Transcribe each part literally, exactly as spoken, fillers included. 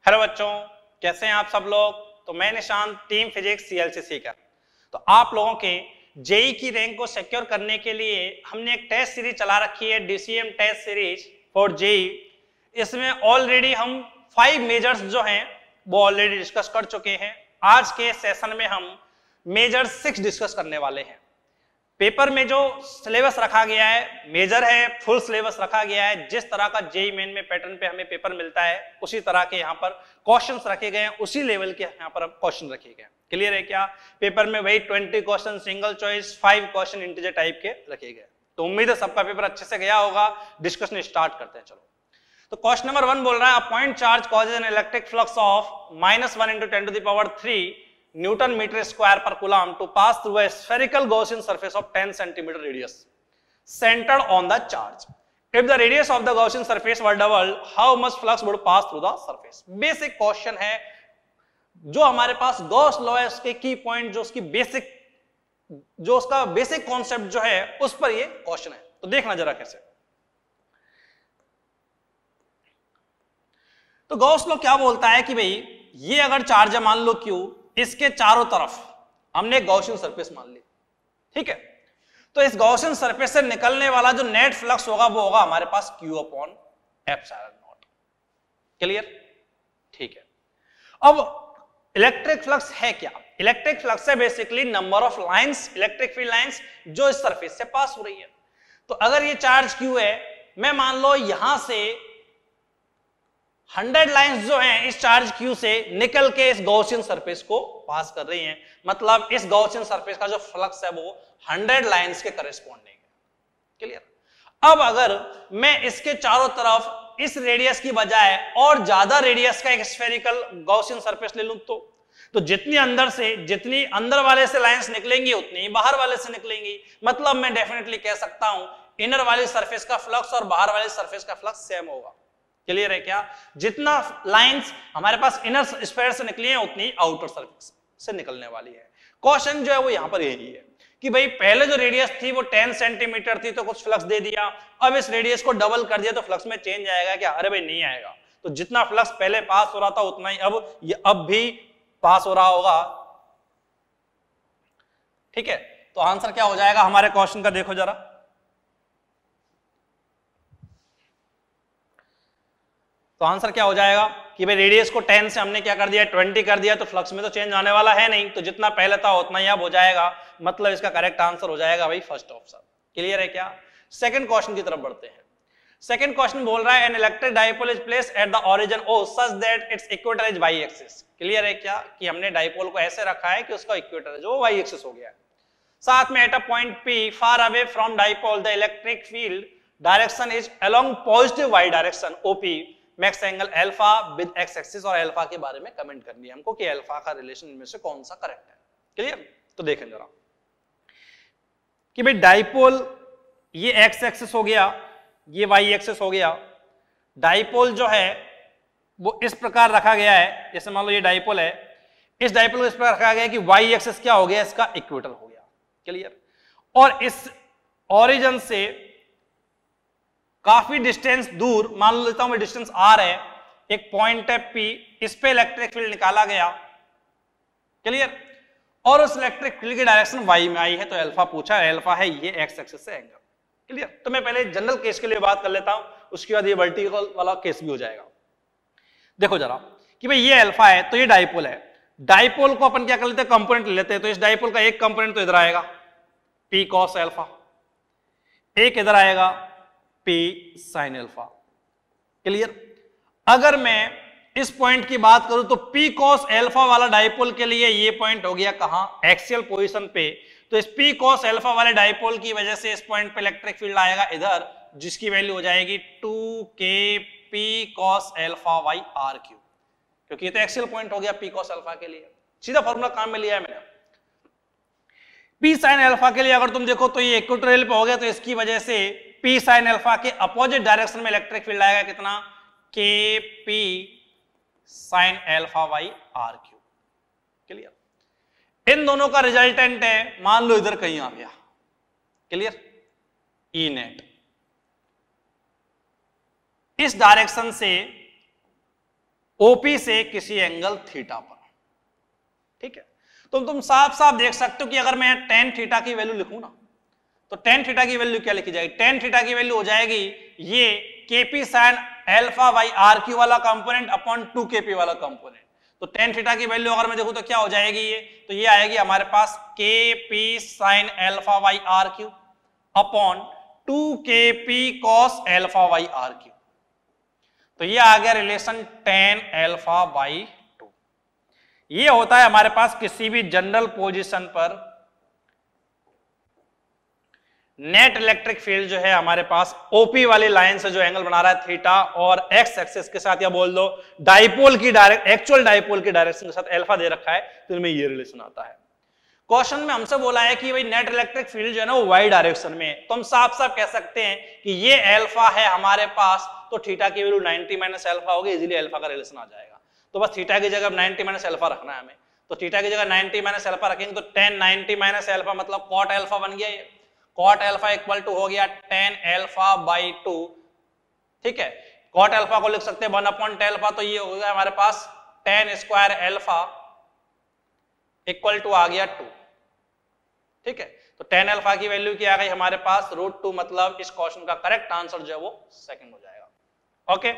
Hello बच्चों, कैसे हैं आप सब लोग। तो मैं निशांत, टीम फिजिक्स सीएलसीसी का। तो आप लोगों के जेई की रैंक को सिक्योर करने के लिए हमने एक टेस्ट सीरीज चला रखी है, DCM test series for JE. इसमें ऑलरेडी हम फाइव मेजर्स जो हैं वो ऑलरेडी डिस्कस कर चुके हैं। आज के सेशन में हम मेजर सिक्स डिस्कस करने वाले हैं। पेपर में जो सिलेबस रखा गया है मेजर है, फुल सिलेबस रखा गया है। जिस तरह का जेई मेन में पैटर्न पे हमें पेपर मिलता है उसी तरह के यहाँ पर क्वेश्चंस रखे गए हैं, उसी लेवल के यहाँ पर क्वेश्चन रखे गए हैं। क्लियर है क्या? पेपर में वही twenty question single choice, five question integer type के रखे गए। तो उम्मीद है सबका पेपर अच्छे से गया होगा। डिस्कशन स्टार्ट करते हैं। चलो, तो क्वेश्चन नंबर वन बोल रहा है, a point charge causes an electric flux of minus one into ten to the power three Newton meter square per coulomb to pass through a spherical Gaussian surface of ten centimeter radius centered on the charge. If the radius of the Gaussian surface were doubled, how much flux would pass through the surface? Basic question है। जो हमारे पास Gauss law है उसके की point, जो उसकी basic जो उसका बेसिक कॉन्सेप्ट जो है उस पर ये क्वेश्चन है। तो देखना जरा कैसे। तो गॉस लॉ क्या बोलता है कि भाई ये अगर चार्ज है, मान लो क्यू, इसके चारों तरफ हमने गॉसियन सरफेस मान ली, ठीक है। तो इस गॉसियन सरफेस से निकलने वाला जो नेट फ्लक्स होगा वो होगा हमारे पास Q upon epsilon naught. Clear? ठीक है। अब इलेक्ट्रिक फ्लक्स है क्या? इलेक्ट्रिक फ्लक्स है basically number of lines, electric field lines जो इस सरफेस से पास हो रही है। तो अगर ये चार्ज Q है, मैं मान लो यहां से हंड्रेड लाइंस जो हैं इस चार्ज Q से निकल के इस गॉसियन सरफेस को पास कर रही हैं, मतलब इस गॉसियन सरफेस का जो फ्लक्स है वो हंड्रेड लाइंस के करस्पॉन्डिंग है। क्लियर? अब अगर मैं इसके चारों तरफ इस रेडियस की बजाय और ज्यादा रेडियस का एक स्फेरिकल गॉसियन सरफेस ले लूं तो तो जितनी अंदर से जितनी अंदर वाले से लाइंस निकलेंगी उतनी ही बाहर वाले से निकलेंगी। मतलब मैं डेफिनेटली कह सकता हूं इनर वाली सरफेस का फ्लक्स और बाहर वाली सरफेस का फ्लक्स सेम होगा। क्लियर है क्या? जितना लाइंस हमारे पास इनर स्फीयर से निकली है उतनी आउटर सरफेस से निकलने वाली है। क्वेश्चन जो है वो यहां पर यही है कि भाई पहले जो रेडियस थी वो टेन सेंटीमीटर थी तो कुछ फ्लक्स दे दिया, अब इस रेडियस को डबल कर दिया तो फ्लक्स में चेंज आएगा क्या? अरे भाई नहीं आएगा। तो जितना फ्लक्स पहले पास हो रहा था उतना ही अब ये अब भी पास हो रहा होगा। ठीक है, तो आंसर क्या हो जाएगा हमारे क्वेश्चन का? देखो जरा, तो आंसर क्या हो जाएगा कि भाई रेडियस को टेन से हमने क्या कर दिया, ट्वेंटी कर दिया, तो फ्लक्स में तो चेंज आने वाला है नहीं, तो जितना पहले था उतना ही अब हो जाएगा। मतलब इसका करेक्ट आंसर हो जाएगा भाई फर्स्ट ऑप्शन। क्लियर है क्या? सेकंड क्वेश्चन की तरफ बढ़ते हैं। सेकंड क्वेश्चन बोल रहा है, an electric dipole is placed at the origin O such that its equator is Y axis. Clear है क्या? कि हमने डाइपोल को ऐसे रखा है कि उसका इक्वेटर जो वाई एक्सिस हो गया है। साथ में at a point P far away from dipole the electric field direction is along positive Y direction OP makes angle alpha with X axis. और अल्फा के बारे में कमेंट करनी है हमको कि अल्फा का रिलेशन इनमें से कौन सा करेक्ट है। क्लियर? तो देखें जरा कि भाई डाइपोल ये एक्स एक्सिस हो गया, ये वाई एक्सिस हो गया। डाइपोल जो है वो इस प्रकार रखा गया है, जैसे मान लो ये डाइपोल है, इस डाइपोल को इस प्रकार रखा गया कि वाई एक्सिस क्या हो गया, इसका इक्वेटर हो गया। क्लियर? और इस ओरिजिन से काफी डिस्टेंस दूर, मान लेता हूं मैं डिस्टेंस आर है, एक पॉइंट है पी, इस पे इलेक्ट्रिक फील्ड निकाला गया। क्लियर? और उस इलेक्ट्रिक फील्ड की डायरेक्शन वाई में आई है, तो अल्फा पूछा है, अल्फा है ये एक्स एक्सिस से एंगल। क्लियर? तो मैं पहले जनरल केस के लिए बात कर लेता हूं, उसके बाद ये वर्टिकल वाला केस भी हो जाएगा। देखो जरा कि भाई ये अल्फा है तो ये डाइपोल है। डाइपोल को अपन क्या कर लेते हैं, कंपोनेंट ले लेते हैं। तो इस डाइपोल का एक कंपोनेंट तो इधर आएगा पी कॉस अल्फा, एक इधर आएगा पी साइन अल्फा। क्लियर? अगर मैं इस पॉइंट की बात करूं तो पी कॉस अल्फा वाला डाइपोल के लिए ये पॉइंट हो गया कहां, एक्सियल पोजीशन पे। तो इस पी कॉस अल्फा वाले डाइपोल की वजह से इस पॉइंट पे इलेक्ट्रिक फील्ड आएगा इधर, जिसकी वैल्यू हो जाएगी two K P cos alpha by R cube, क्योंकि ये तो एक्सियल पॉइंट हो गया पी कॉस अल्फा के लिए। सीधा फॉर्मूला काम में लिया है मैंने। पी साइन अल्फा के लिए अगर तुम देखो तो ये इक्वेटोरियल पे हो गया, तो इसकी वजह से पी साइन अल्फा के अपोजिट डायरेक्शन में इलेक्ट्रिक फील्ड आएगा कितना, K P sine alpha by R cube. Clear? इन दोनों का रिजल्टेंट है, मान लो इधर कहीं आ गया। क्लियर? E net. इस डायरेक्शन से ओपी से किसी एंगल थीटा पर। ठीक है, तो तुम साफ साफ देख सकते हो कि अगर मैं टेन थीटा की वैल्यू लिखूं ना, तो टेन थीटा की वैल्यू क्या लिखी जाएगी? टेन थीटा की वैल्यू हो जाएगी ये K P sine alpha by R cube वाला कंपोनेंट अपॉन टू केपी वाला कंपोनेंट। तो टेन थीटा की वैल्यू अगर मैं देखूं तो क्या हो जाएगी ये? तो ये आएगी हमारे पास K P sine alpha by R cube upon two K P cos alpha by R cube. तो ये आ गया relation tan alpha by two. ये होता है हमारे पास किसी भी जनरल पोजीशन पर नेट इलेक्ट्रिक फील्ड जो है हमारे पास ओपी वाली लाइन से जो एंगल बना रहा है थीटा, और एक्स एक्सिस के साथ या बोल दो डाइपोल की डायरेक्ट एक्चुअल डाइपोल की डायरेक्शन के साथ अल्फा दे रखा है, तो इनमें ये रिलेशन आता है। क्वेश्चन में हमसे बोला है कि भाई नेट इलेक्ट्रिक फील्ड जो है ना वो वाई डायरेक्शन में है, तो हम साफ साफ कह सकते हैं कि ये अल्फा है हमारे पास, तो थीटा की वैल्यू नाइंटी माइनस अल्फा होगी, इजीली अल्फा का रिलेशन आ जाएगा। तो बस थीटा की जगह नाइंटी माइनस अल्फा रखना है हमें, तो थीटा की जगह नाइंटी माइनस अल्फा रखेंगे तो टेन नाइंटी माइनस अल्फा मतलब कॉट अल्फा बन गया ये। कॉट अल्फा इक्वल टू हो गया टेन अल्फा बाई टू। ठीक है, कॉट अल्फा को लिख सकते हैं वन अपॉन टेन अल्फा, तो ये हो गया हमारे पास tan square alpha equal to आ गया टू। ठीक है, तो टेन अल्फा की वैल्यू क्या आ गई हमारे पास? रूट टू, मतलब इस क्वेश्चन का करेक्ट आंसर जो है वो सेकंड हो जाएगा। ओके,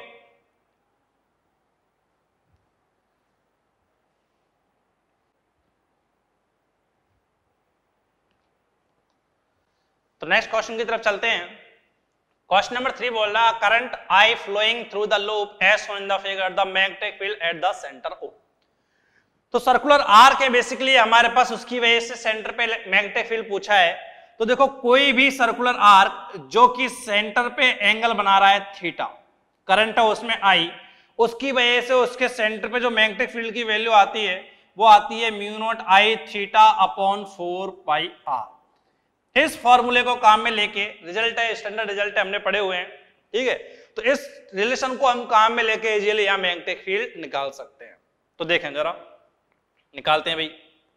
तो नेक्स्ट क्वेश्चन की तरफ चलते हैं। क्वेश्चन नंबर थ्री बोल रहा है current I flowing through the loop as shown in the figure the magnetic field at the centre O. तो सर्कुलर आर के बेसिकली हमारे पास उसकी वजह से सेंटर पे मैग्नेटिक फील्ड पूछा है। तो देखो कोई भी सर्कुलर आर्क जो कि सेंटर पे एंगल बना रहा है थीटा, करंट है उसमें आई, उसकी वजह से उसके सेंटर पे जो मैग्नेटिक फील्ड की वैल्यू आती है वो आती है mu naught I theta upon four pi R. इस फॉर्मूले को काम में लेके, रिजल्ट है स्टैंडर्ड रिजल्ट है हमने पढ़े हुए हैं, ठीक है, तो इस रिलेशन को हम काम में लेके इजीली यहां मैग्नेटिक फील्ड निकाल सकते हैं। तो देखें जरा, निकालते हैं भाई।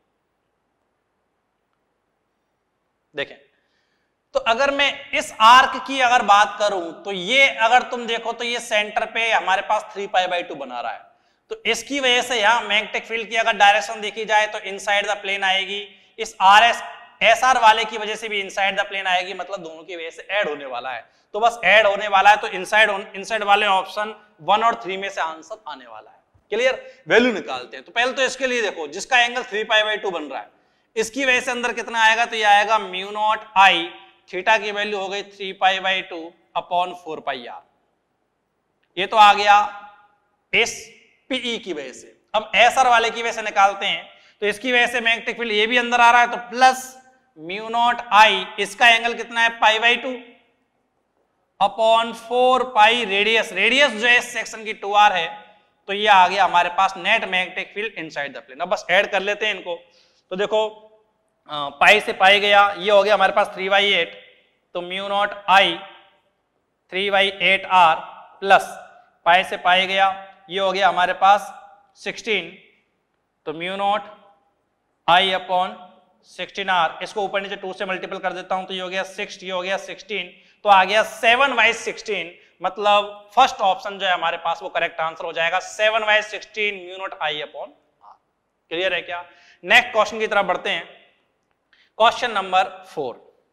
देखें, तो अगर मैं इस आर्क की अगर बात करूं तो ये अगर तुम देखो तो ये सेंटर पे हमारे पास थ्री पाई बाई टू बना रहा है, तो इसकी वजह से यहां मैग्नेटिक फील्ड की अगर डायरेक्शन देखी जाए तो इनसाइड द प्लेन आएगी, इस आर एस एस आर वाले की वजह से भी इनसाइड द प्लेन आएगी, मतलब दोनों की वजह से ऐड होने वाला है। तो बस ऐड होने वाला है, तो इनसाइड इनसाइड वाले ऑप्शन वन और थ्री में से आंसर आने वाला है। क्लियर, वैल्यू निकालते हैं। तो पहले तो इसके लिए देखो, जिसका angle three pi by two बन रहा है, इसकी वजह से अंदर कितना आएगा? तो ये आएगा म्यू नॉट आई, थीटा की वैल्यू हो गई three pi by two upon four pi R. ये तो आ गया इस पीई की वजह से। अब एस आर वाले की वजह से निकालते हैं, तो इसकी वजह से मैग्नेटिक फील्ड ये भी अंदर आ रहा है, तो प्लस म्यू नॉट आई, इसका एंगल कितना है? Pi by two upon four pi radius, radius जो है इस सेक्शन की टू आर है, तो ये आ गया हमारे पास net magnetic field inside the plane. अब बस ऐड कर लेते हैं इनको। तो देखो पाई से पाई गया, ये हो गया हमारे पास थ्री बाई एट, तो mu naught I three by eight R plus pi से पाई गया, ये हो गया हमारे पास सिक्सटीन, तो mu naught I upon sixteen R. इसको ऊपर नीचे टू से मल्टीपल कर देता हूं, तो ये हो गया सिक्स, ये हो गया सिक्सटीन, तो आ गया सेवन बाई सिक्सटीन, मतलब फर्स्ट ऑप्शन जो है हमारे पास वो करेक्ट आंसर हो जाएगा, seven by sixteen mu naught I upon R. Clear है क्या? नेक्स्ट क्वेश्चन की तरफ बढ़ते हैं। Question number four,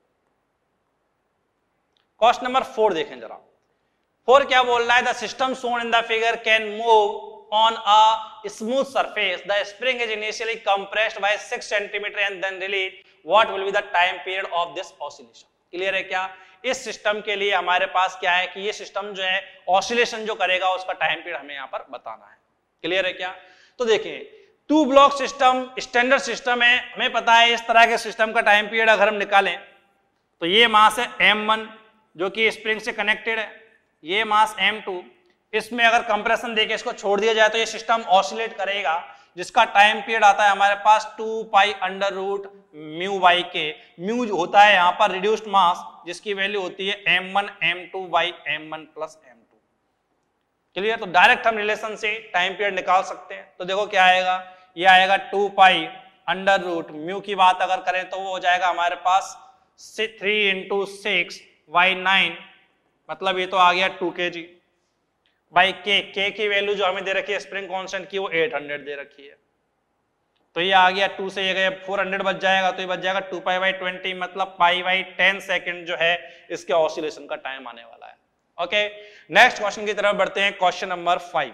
question number four देखें जरा। फोर क्या बोल रहा है? The system shown in the figure can move on a smooth surface. The spring is initially compressed by six centimeter and then released. What will be the time period of this oscillation? Clear है क्या? इस system के लिए हमारे पास क्या है कि ये सिस्टम जो है ऑसिलेशन जो करेगा उसका टाइम पीरियड हमें यहाँ पर बताना है। क्लियर है क्या? तो देखिए, two block system standard system है, हमें पता है इस तरह के सिस्टम का टाइम पीरियड अगर हम निकालें तो ये मास है एम वन जो कि स्प्रिंग से कनेक्टेड है, ये मास एम टू, इसमें अगर कंप्रेशन देके इसको छोड़ दिया जाए तो ये सिस्टम ऑसिलेट करेगा, जिसका टाइम पीरियड आता है हमारे पास two pi under root mu by K. Mu होता है यहाँ पर रिड्यूस्ड मास, जिसकी वैल्यू होती है M one M two by M one plus M two. Clear? तो डायरेक्ट हम रिलेशन से टाइम पीरियड निकाल सकते हैं। तो देखो क्या आएगा, ये आएगा two pi under root mu की बात अगर करें तो वो हो जाएगा हमारे पास three into six by nine, मतलब ये तो आ गया टू के जी, बाई के, के की वैल्यू जो हमें दे रखी है स्प्रिंग कांस्टेंट की वो आठ सौ दे रखी है, तो ये आ गया टू से ये गया फोर हंड्रेड बच जाएगा, तो ये बच जाएगा टू पाई बाई ट्वेंटी, मतलब पाई बाई टेन सेकेंड जो है इसके ऑसिलेशन का टाइम आने वाला है। ओके, नेक्स्ट क्वेश्चन की तरफ बढ़ते हैं, question number five.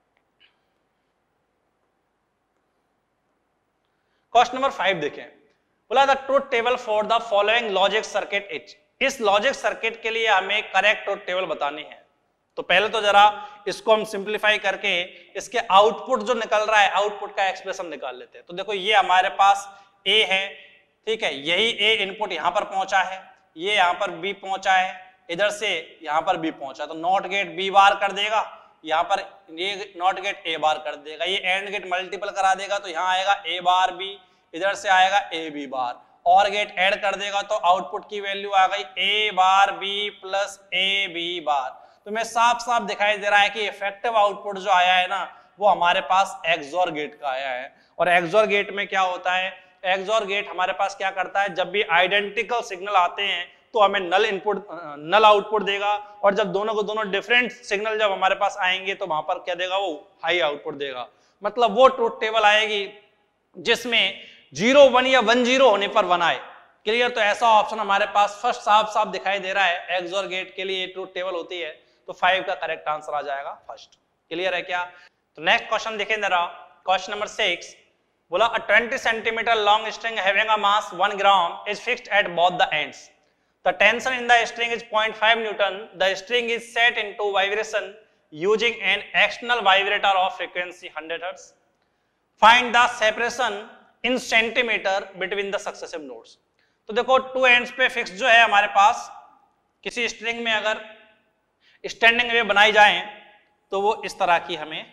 Question number five देखें, बोला the truth table for the following logic circuit is, इस लॉजिक सर्किट के लिए हमें करेक्ट ट्रुथ टेबल बतानी है। तो पहले तो जरा इसको हम सिंप्लीफाई करके इसके आउटपुट जो निकल रहा है आउटपुट का एक्सप्रेशन निकाल लेते हैं। तो देखो ये हमारे पास ए है, ठीक है, यही ए इनपुट यहां पर पहुंचा है, ये यहां पर बी पहुंचा है, इधर से यहां पर बी पहुंचा, तो नॉट गेट बी बार कर देगा, यहां पर ये नॉट गेट ए बार कर देगा, ये एंड गेट मल्टीपल करा देगा, तो यहां आएगा ए बार बी, इधर से आएगा ए बी बार, और गेट ऐड कर देगा तो आउटपुट की वैल्यू आ गई A bar B plus A B bar. तो मैं साफ साफ दिखाई दे रहा है कि इफेक्टिव आउटपुट जो आया है ना वो हमारे पास एक्सओर गेट का आया है। और एक्सओर गेट में क्या होता है, एक्सओर गेट हमारे पास क्या करता है, जब भी आइडेंटिकल सिग्नल आते हैं तो हमें नल इनपुट नल आउटपुट देगा, और जब दोनों को दोनों डिफरेंट सिग्नल जब हमारे पास आएंगे तो वहां पर क्या देगा, वो हाई आउटपुट देगा। मतलब वो ट्रुथ टेबल आएगी जिसमें जीरो वन या वन जीरो होने पर वन आए। क्लियर, तो ऐसा ऑप्शन हमारे पास फर्स्ट साफ साफ दिखाई दे रहा है, एक्सओर गेट के लिए ट्रुथ टेबल होती है, तो फाइव का करेक्ट आंसर आ जाएगा फर्स्ट। क्लियर है क्या? तो नेक्स्ट क्वेश्चन देखें जरा, क्वेश्चन नंबर सिक्स, बोला a twenty centimetre long string having a mass one gram is fixed at both the ends, the tension in the string is zero point five newton, the string is set into vibration using an external vibrator of frequency hundred hertz, find the separation in centimetre between the successive nodes. तो देखो two ends पे fix जो है हमारे पास किसी string में अगर स्टैंडिंग वेव बनाई जाए तो वो इस तरह की हमें,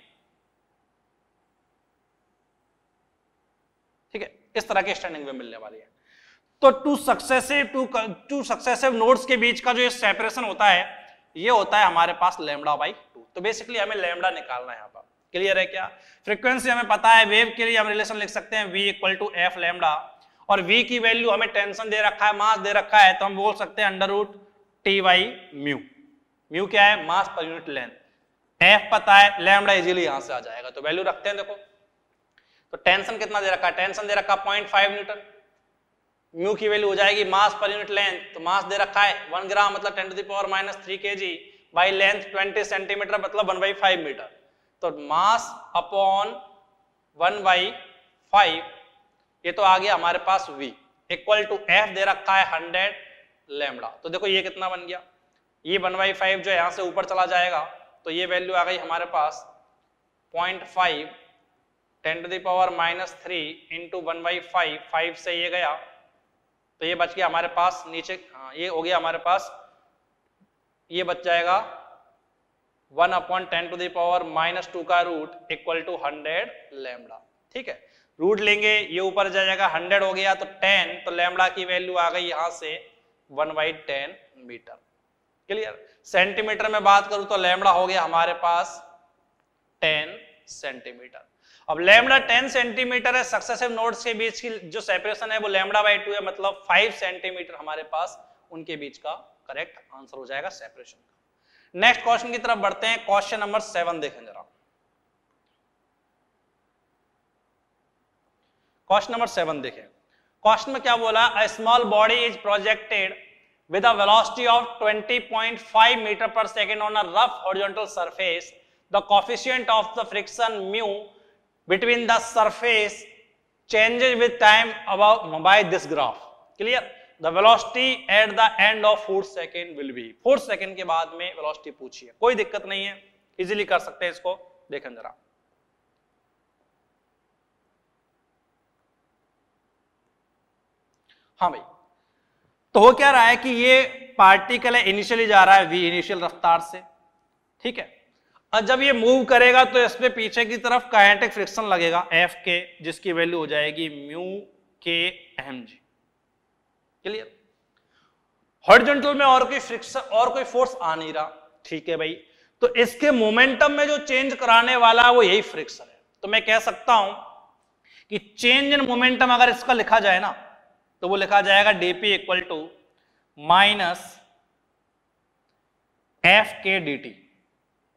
ठीक है, इस तरह की स्टैंडिंग वेव मिलने वाली है। तो two successive two two successive nodes के बीच का जो ये सेपरेशन होता है ये होता है हमारे पास लैम्डा बाई टू। तो बेसिकली हमें लैम्डा निकालना है यहाँ पर। क्लियर है क्या? फ्रीक्वेंसी हमें पता है, वेव के लिए हम रिलेशन लिख सकते हैं v equal to F lambda, और v की वैल्यू हमें टेंशन दे रखा है, मास दे रखा है, तो हम बोल सकते हैं under root T by mu. Mu क्या है? मास पर यूनिट लेंथ। एफ पता है, लैम्डा इजीली यहां से आ जाएगा, तो वैल्यू रखते हैं। देखो तो टेंशन कितना दे रखा है, टेंशन दे रखा है पॉइंट फाइव न्यूटन, म्यू की वैल्यू हो जाएगी मास पर यूनिट लेंथ, तो मास दे रखा है वन ग्राम मतलब ten to the power minus three K G, by length twenty centimetre मतलब वन बाई फाइव मीटर, तो mass upon one by five, ये तो आ गया हमारे पास v इक्वल टू एफ दे रखा है हंड्रेड लैम्डा। तो देखो ये कितना बन गया, ये वन बाई फाइव जो यहां से ऊपर चला जाएगा, तो ये वैल्यू आ गई हमारे पास point five ten to the power minus three into one by five, five से ये गया तो ये बच गया हमारे पास नीचे, हाँ ये हो गया हमारे पास, ये बच जाएगा one upon ten to the power minus two का root equal to hundred lambda. ठीक है, रूट लेंगे, ये ऊपर जाएगा, हंड्रेड हो गया तो टेन, तो लैम्डा की वैल्यू आ गई यहां से one by ten metre. Clear? Centimetre में बात करूं तो लैम्डा हो गया हमारे पास टेन सेंटीमीटर। अब लैम्डा टेन सेंटीमीटर है, सक्सेसिव नोड्स के बीच की जो सेपरेशन है वो लैम्डा बाई टू है, मतलब फाइव सेंटीमीटर हमारे पास उनके बीच का करेक्ट आंसर हो जाएगा सेपरेशन का। नेक्स्ट क्वेश्चन की तरफ बढ़ते हैं, क्वेश्चन नंबर सेवन देखें जरा। क्वेश्चन नंबर सेवन देखें, क्वेश्चन में क्या बोला, a small body is projected with a velocity of twenty point five meter per second on a rough horizontal surface. The coefficient of the friction mu between the surface changes with time above by this graph. Clear? The velocity at the end of four second will be, four second के बाद में velocity पूछी है, कोई दिक्कत नहीं है, easily कर सकते हैं इसको। देखें जरा, हाँ भाई, तो हो क्या रहा है कि ये पार्टिकल है इनिशियली जा रहा है v इनिशियल रफ्तार से, ठीक है, और जब ये मूव करेगा तो इस पे पीछे की तरफ काइनेटिक फ्रिक्शन लगेगा F के, जिसकी वैल्यू हो जाएगी म्यू के एम जी। क्लियर? हॉरिजॉन्टल में और कोई फ्रिक्शन और कोई फोर्स आ नहीं रहा, ठीक है भाई, तो इसके मोमेंटम में जो चेंज कराने वाला है वो यही फ्रिक्शन है। तो मैं कह सकता हूं कि चेंज इन मोमेंटम अगर इसका लिखा जाए ना तो वो लिखा जाएगा DP equal to minus F K D T.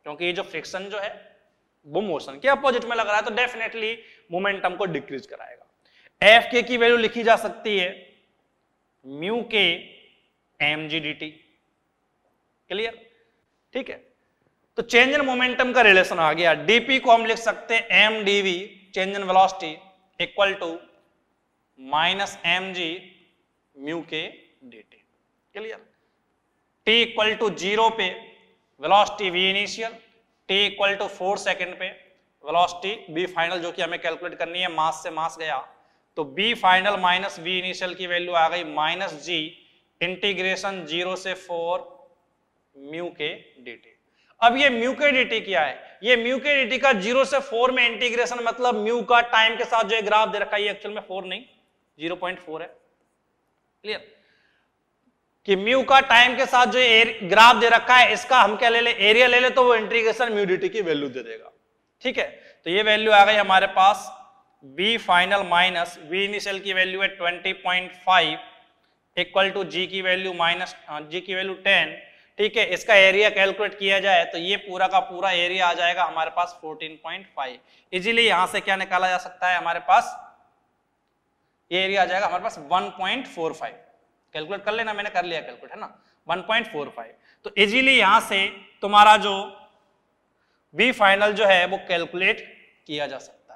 क्योंकि ये जो फ्रिक्शन जो है वो मोशन के अपोजिट में लग रहा है, तो डेफिनेटली मोमेंटम को डिक्रीज कराएगा। एफ के की वैल्यू लिखी जा सकती है mu K M G D T. Clear? ठीक है, तो चेंज इन मोमेंटम का रिलेशन आ गया। डीपी को हम लिख सकते हैं M DV change in velocity equal to minus M G mu K D T. Clear? T equal to zero पे velocity V initial, T equal to four second पे वेलोसिटी बी फाइनल, जो कि हमें कैलकुलेट करनी है, मास से mass गया तो V final minus V initial की वैल्यू आ गई माइनस जी इंटीग्रेशन जीरो से four mu K D T. अब ये म्यू के डी टी क्या है? ये म्यू के डी टी का जीरो से फोर में इंटीग्रेशन, मतलब म्यू का टाइम के साथ जो है ग्राफ दे रखा है, एक्चुअल में फोर नहीं जीरो पॉइंट फोर है। क्लियर? कि म्यू का टाइम के साथ जो ग्राफ दे रखा है, इसका हम क्या ले ले, एरिया ले ले, तो वो इंटीग्रेशन म्यू डी टी की वैल्यू दे देगा। ठीक है, तो ये वैल्यू आ गई हमारे पास V final minus V initial की वैल्यू है twenty point five equal to G की वैल्यू माइनस जी की वैल्यू टेन। ठीक है, इसका एरिया कैलकुलेट किया जाए तो ये पूरा का पूरा एरिया आ जाएगा हमारे पास फोर्टीन पॉइंट फाइव। इजीली यहां से क्या निकाला जा सकता है, हमारे पास ये एरिया आ जाएगा हमारे पास one point four five. Calculate कर लेना, मैंने कर लिया कैलकुलेट, है ना, वन पॉइंट फोर फाइव। तो इजीली यहां से तुम्हारा जो बी फाइनल जो है वो कैलकुलेट किया जा सकता है।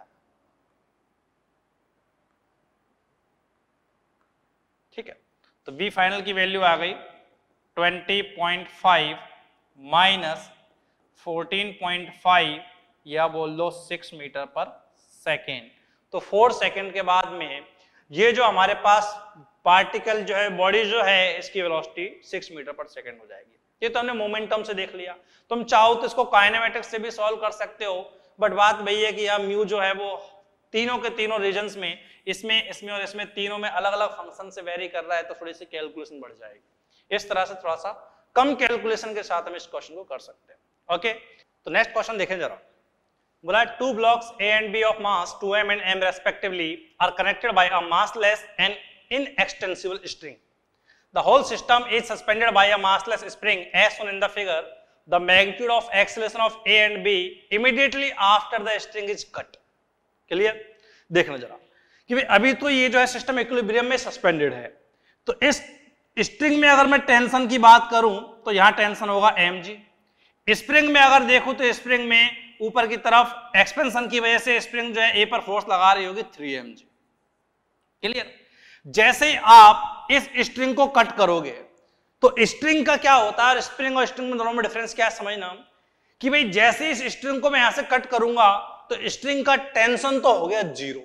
ठीक है, तो बी फाइनल की वैल्यू आ गई twenty point five minus fourteen point five या बोल दो सिक्स मीटर पर सेकेंड। तो फोर सेकेंड के बाद में ये जो हमारे पास पार्टिकल जो है, बॉडी जो है, इसकी velocity six metre per second हो जाएगी। ये तो हमने मोमेंटम से देख लिया। तुम चाहो तो इसको काइनेमेटिक्स से भी सॉल्व कर सकते हो, बट बात वही है कि यह म्यू जो है वो तीनों के तीनों रीजन्स में, इसमें इसमें और इसमें तीनों में अलग अलग फंक्शन से वेरी कर रहा है, तो थोड़ी सी कैलकुलेशन बढ़ जाएगी। इस तरह से थोड़ा सा कम कैलकुलेशन के साथ हम इस क्वेश्चन को कर सकते हैं। ओके, तो नेक्स्ट क्वेश्चन देखें जरा। बोला two blocks A and B of mass two M and M respectively are connected by a massless and inextensible string. The whole system is suspended by a massless spring as shown in the figure. The magnitude of acceleration of A and B immediately after the string is cut. Clear? देखना जरा कि भाई अभी तो ये जो है system equilibrium में सस्पेंडेड है, तो इस स्ट्रिंग में अगर मैं टेंशन की बात करूं तो यहां टेंशन होगा mg। स्प्रिंग में अगर देखूं तो स्प्रिंग में ऊपर की तरफ एक्सपेंशन की वजह से स्प्रिंग जो है ए पर फोर्स लगा रही होगी थ्री एम जी। क्लियर? जैसे ही आप इस स्ट्रिंग को कट करोगे तो स्ट्रिंग का क्या होता है, स्प्रिंग और स्ट्रिंग में दोनों में डिफरेंस क्या है समझना, कि भाई जैसे इस स्ट्रिंग को मैं यहां से कट करूंगा तो स्ट्रिंग का टेंशन तो हो गया जीरो,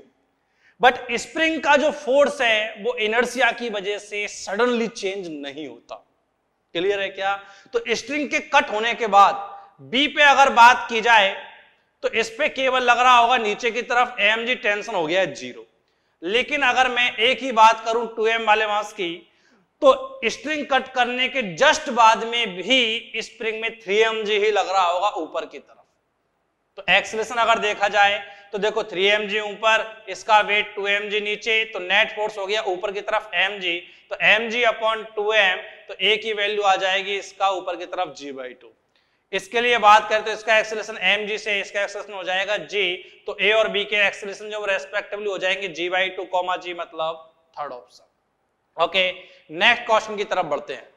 बट स्प्रिंग का जो फोर्स है वो इनर्शिया की वजह से सडनली चेंज नहीं होता। क्लियर है क्या? तो स्ट्रिंग के कट होने के बाद बी पे अगर बात की जाए तो इस पे केवल लग रहा होगा नीचे की तरफ एम जी, टेंशन हो गया जीरो। लेकिन अगर मैं एक ही बात करूं टू एम वाले मास की, तो स्ट्रिंग कट करने के जस्ट बाद में भी स्प्रिंग में थ्री एम जी ही लग रहा होगा ऊपर की तरफ। तो एक्सेलरेशन अगर देखा जाए तो देखो थ्री एम जी ऊपर, इसका वेट टू एम जी नीचे, तो नेट फोर्स हो गया ऊपर की तरफ mg, तो mg अपॉन टू एम, तो a की वैल्यू आ जाएगी इसका ऊपर की तरफ g बाई टू। इसके लिए बात करते तो इसका एक्सेलरेशन mg से इसका एक्सेलरेशन हो जाएगा g, तो a और b के एक्सेलरेशन जो रेस्पेक्टिवली हो जाएंगे g by two comma g, मतलब third option. Okay, next question की तरफ बढ़ते हैं।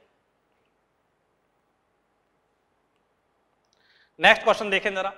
नेक्स्ट क्वेश्चन देखें जरा,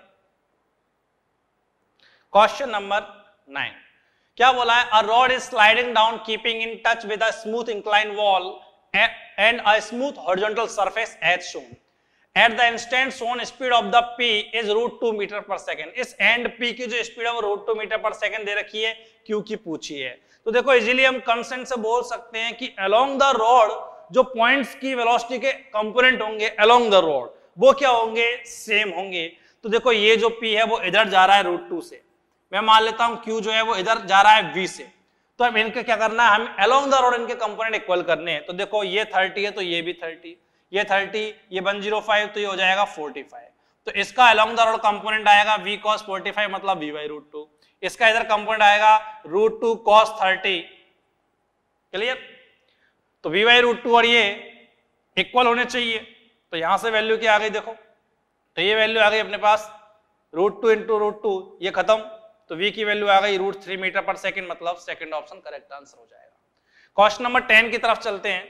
क्वेश्चन नंबर नाइन। क्या बोला है? A rod is sliding down keeping in touch with a smooth incline wall and a smooth horizontal surface as shown. At the instant shown speed of the P is root two metre per second. इस end P की जो speed है वो root two metre per second दे रखी है, Q की पूछी है। तो देखो इजीली हम कंसेंट से बोल सकते हैं कि अलोंग द रोड जो पॉइंट्स की वेलोसिटी के कंपोनेंट होंगे अलोंग द रोड वो क्या होंगे, सेम होंगे। तो देखो ये जो पी है वो इधर जा रहा है रूट टू से, मैं मान लेता हूं क्यू जो है वो इधर जा रहा है v से, तो अब इनके क्या करना है, हम अलोंग द रोड इनके कंपोनेंट इक्वल करने हैं। तो देखो ये थर्टी है तो ये भी थर्टी, ये थर्टी, ये वन जीरो फाइव, तो ये हो जाएगा फोर्टी फाइव। तो इसका अलोंग द रोड कंपोनेंट आएगा v cos फोर्टी फाइव मतलब v बाई रूट टू। इसका इधर कंपोनेंट आएगा root two cos thirty. Clear? तो v बाई रूट टू और ये इक्वल होने चाहिए, तो यहां से वैल्यू क्या आ गई देखो तो ये वैल्यू आ गई अपने पास root two into root two, ये खत्म, तो v की वैल्यू आ गई root three metre per second, मतलब सेकेंड ऑप्शन करेक्ट आंसर हो जाएगा। क्वेश्चन नंबर टेन की तरफ चलते हैं।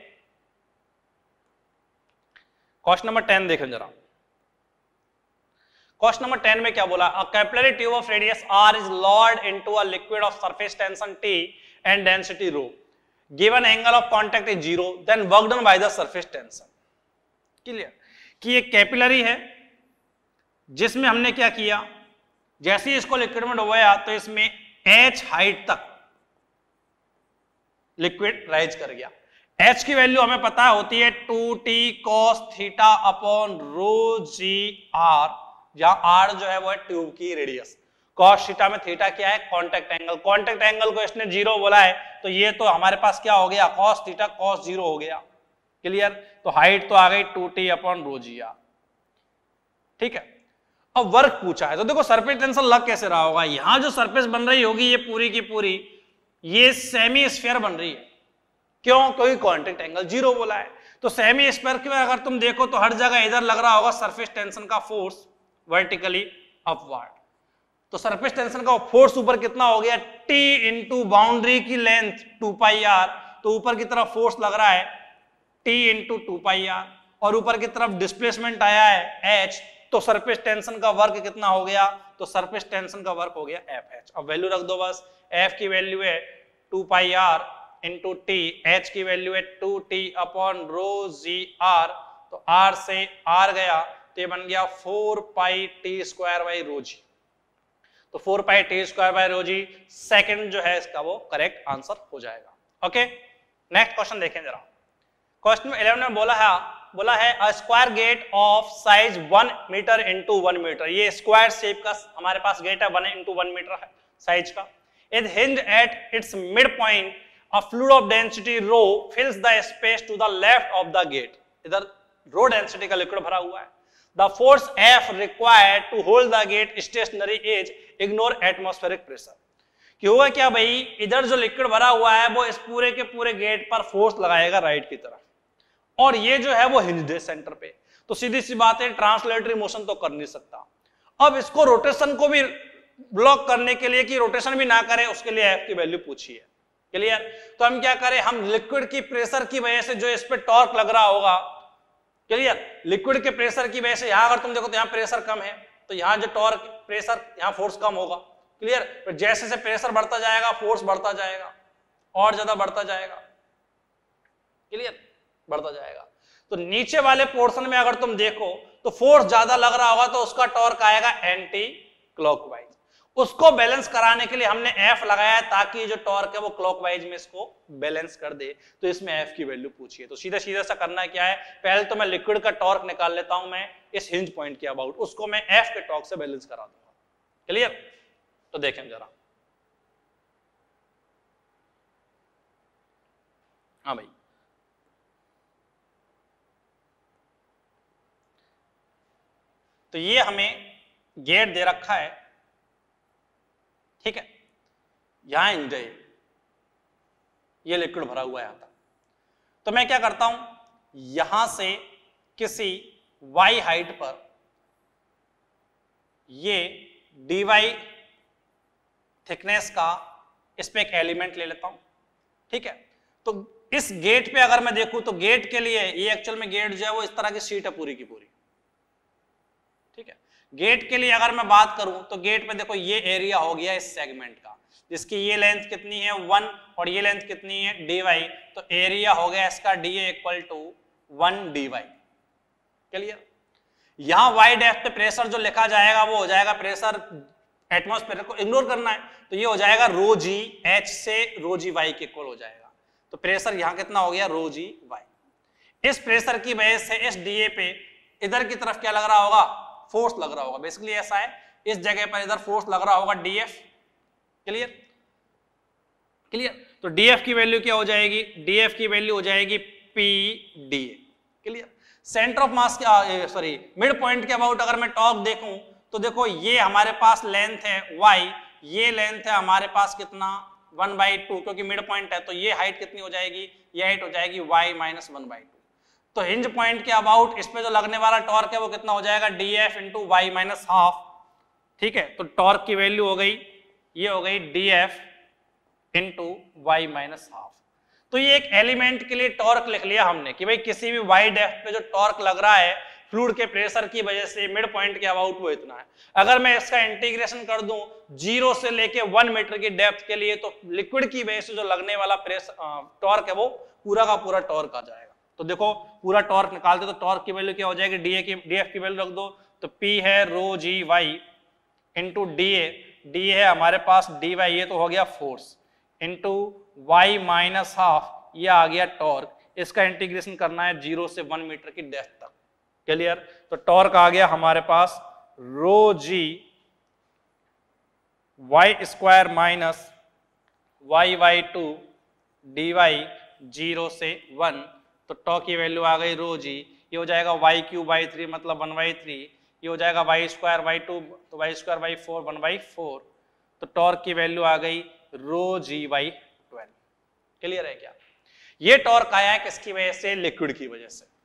क्वेश्चन नंबर टेन देखें जरा। क्वेश्चन नंबर टेन में क्या बोला, a capillary tube of radius r is lowered into a liquid of surface tension T and density rho, given angle of contact is zero, then work done by the surface tension. Clear कि एक capillary है जिसमें हमने क्या किया, जैसे ही इसको liquid में डुबाया तो इसमें h हाइट तक लिक्विड राइज कर गया। h की वैल्यू हमें पता होती है two T cos theta upon rho G R, जहां r जो है वो है ट्यूब की रेडियस, कॉस थीटा में थीटा क्या है कांटेक्ट एंगल, कांटेक्ट एंगल को इसने जीरो बोला है तो ये तो हमारे पास क्या हो गया कॉस थीटा कॉस जीरो हो गया। क्लियर, तो हाइट तो आ गई two T upon rho G R. ठीक है, अब वर्क पूछा है तो देखो सरफेस टेंशन लग कैसे रहा होगा, यहां जो सरफेस बन रही होगी ये पूरी की पूरी ये सेमी स्फीयर बन रही है, क्यों, क्योंकि कांटेक्ट एंगल जीरो बोला है। तो सेमी स्फीयर के अगर तुम देखो तो हर जगह इधर लग रहा होगा सरफेस टेंशन का फोर्स वर्टिकली अपवर्ड, तो सरफेस टेंशन का फोर्स ऊपर कितना हो गया T इंटू बाउंड्री की लेंथ टू पाई आर, तो ऊपर की तरफ फोर्स लग रहा है T into two pi R, और ऊपर की तरफ डिस्प्लेसमेंट आया है H, तो सरफेस टेंशन का वर्क कितना हो गया, तो सरफेस टेंशन का वर्क हो गया एफ एच। अब वैल्यू रख दो बस, F की वैल्यू है two pi R into T, H की वैल्यू है two T upon rho G R, तो R से R गया तो ये बन गया four pi T square by rho G, तो four pi T square by rho G second जो है इसका वो करेक्ट आंसर हो जाएगा। ओके, नेक्स्ट क्वेश्चन देखें जरा। क्वेश्चन इलेवन में बोला है बोला है a square gate of size one metre into one metre, ये स्क्वायर शेप का हमारे पास गेट है वन इंटू वन मीटर है साइज का, is hinged at its mid point, a fluid of density rho fills the space to the left of the gate, इधर rho density का liquid भरा हुआ है, the force F required to hold the gate stationary is ignore atmospheric pressure. कि होगा क्या भाई, इधर जो लिक्विड भरा हुआ है वो इस पूरे के पूरे गेट पर फोर्स लगाएगा राइट की तरफ, और ये जो है वो हिंज्ड है सेंटर पे, तो सीधी सी बात है ट्रांसलेटरी मोशन तो कर नहीं सकता। अब इसको रोटेशन को भी ब्लॉक करने के लिए कि रोटेशन भी ना करे उसके लिए F की वैल्यू पूछी है। क्लियर, तो हम क्या करें, हम लिक्विड की प्रेशर की वजह से जो इस पे टॉर्क लग रहा होगा, क्लियर, लिक्विड के प्रेशर की वजह से यहां अगर तुम देखो तो यहां प्रेशर कम है तो यहां जो टॉर्क प्रेशर यहां फोर्स कम होगा। क्लियर, तो जैसे जैसे प्रेशर बढ़ता जाएगा फोर्स बढ़ता जाएगा और ज्यादा बढ़ता जाएगा। क्लियर, बढ़ता जाएगा, तो नीचे वाले पोर्शन में अगर तुम देखो तो फोर्स ज्यादा लग रहा होगा तो उसका टॉर्क आएगा एंटी क्लॉकवाइज, उसको बैलेंस कराने के लिए हमने F लगाया ताकि जो टॉर्क है वो क्लॉकवाइज में इसको बैलेंस कर दे, तो इसमें F की वैल्यू पूछी है। तो सीधा सीधा सा करना क्या है, पहले तो मैं लिक्विड का टॉर्क निकाल लेता हूं मैं इस हिंज पॉइंट के अबाउट, उसको मैं F के टॉर्क से बैलेंस करा दूंगा। क्लियर, तो देखें जरा, हाँ भाई तो ये हमें गेट दे रखा है, ठीक है, यहां इंजय ये लिक्विड भरा हुआ है यहां तक, तो मैं क्या करता हूं, यहां से किसी y हाइट पर ये dy थिकनेस का इस पे एक एलिमेंट ले लेता हूं। ठीक है, तो इस गेट पे अगर मैं देखूं तो गेट के लिए ये एक्चुअल में गेट जो है वो इस तरह की शीट है पूरी की पूरी। ठीक है, गेट के लिए अगर मैं बात करूं तो गेट पे देखो ये एरिया हो गया इस सेगमेंट का, जिसकी ये लेंथ कितनी है वन और ये लेंथ कितनी है डी वाई, तो एरिया हो गया इसका D A equal to one D Y. Clear, यहां वाई डेप्थ पे प्रेशर जो लिखा जाएगा वो हो जाएगा, प्रेशर एटमॉस्फेयर को इग्नोर करना है तो ये हो जाएगा रो जी एच से रो जी वाई के इक्वल हो जाएगा, तो प्रेशर यहां कितना हो गया रो जी वाई। इस प्रेशर की वजह से इस डी ए पे इधर की तरफ क्या लग रहा होगा, फोर्स लग रहा होगा, बेसिकली ऐसा है, इस जगह पर इधर फोर्स लग रहा होगा डीएफ। क्लियर, क्लियर, तो डीएफ की वैल्यू क्या हो जाएगी, डीएफ की वैल्यू हो जाएगी P D A. Clear, centre of mass क्या, सॉरी मिड पॉइंट के अबाउट अगर मैं टॉर्क देखूं तो देखो ये हमारे पास लेंथ है y, ये लेंथ है हमारे पास कितना वन बाई टू, क्योंकि मिड पॉइंट है तो ये हाइट कितनी हो जाएगी, ये हाइट हो जाएगी y minus one by two. तो हिंज पॉइंट के अबाउट इस पे जो लगने वाला टॉर्क है वो कितना हो जाएगा, D F into Y minus half. ठीक है, तो टॉर्क की वैल्यू हो गई, ये हो गई D F into Y minus half. तो ये एक एलिमेंट के लिए टॉर्क लिख लिया हमने कि भाई किसी भी वाई डेप्थ पे जो टॉर्क लग रहा है फ्लूइड के प्रेशर की वजह से मिड पॉइंट के अबाउट वो इतना है। अगर मैं इसका इंटीग्रेशन कर दूं जीरो से लेके वन मीटर की डेप्थ के लिए, तो लिक्विड की वजह से जो लगने वाला प्रेशर टॉर्क है वो पूरा का पूरा टॉर्क आ जाएगा। तो देखो पूरा टॉर्क निकालते तो टॉर्क की वैल्यू क्या हो जाएगी, डी ए की डी एफ की वैल्यू रख दो, तो पी है rho G Y into D A, D है हमारे पास डी वाई, ये तो हो गया force, into Y minus half, ये आ गया टॉर्क। इसका इंटीग्रेशन करना है जीरो से वन मीटर की डेप्थ तक। क्लियर? तो टॉर्क आ गया हमारे पास rho G Y square minus Y Y two D Y zero से वन, तो टॉर्क की वैल्यू आ गई रो जी, ये हो जाएगा वाई क्यू बाई थ्री मतलब वन बाई थ्री, ये हो जाएगा वाई स्क्वायर बाई टू तो Y square by four one by four, तो टॉर्क की वैल्यू आ गई rho G by twelve. Clear है क्या? ये टॉर्क आया है किसकी वजह से, लिक्विड की वजह से।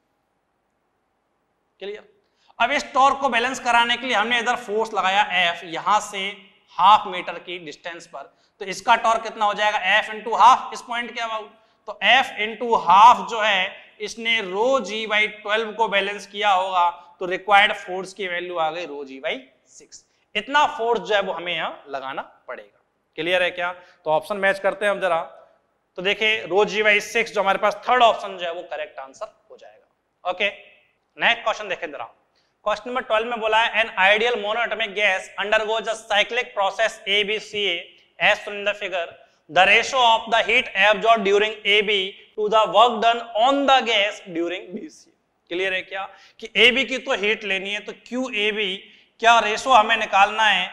क्लियर? अब इस टॉर्क को बैलेंस कराने के लिए हमने इधर फोर्स लगाया एफ, यहां से हाफ मीटर की डिस्टेंस पर, तो इसका टॉर्क कितना हो जाएगा, एफ इंटू हाफ इस पॉइंट के अबाउट। तो एफ इंटू हाफ जो है इसने रो जी बाई ट्वेल्व को बैलेंस किया होगा, तो रिक्वायर्ड फोर्स की वैल्यू आ गई रो जी बाई सिक्स। इतना फोर्स जो है वो हमें यहाँ लगाना पड़ेगा। क्लियर है क्या? तो ऑप्शन मैच करते हैं हम जरा, तो देखिए रो जी बाई सिक्स जो हमारे पास थर्ड ऑप्शन जो है वो करेक्ट आंसर हो जाएगा। ओके, नेक्स्ट क्वेश्चन देखें जरा। क्वेश्चन नंबर ट्वेल्व में बोला है an ideal monoatomic gas undergoes a cyclic process A B C A as shown in the figure. The ratio of the heat absorbed during A B to the work done on the gas during B C. Clear है क्या कि A B की तो heat लेनी है, तो Q A B क्या ratio हमें निकालना है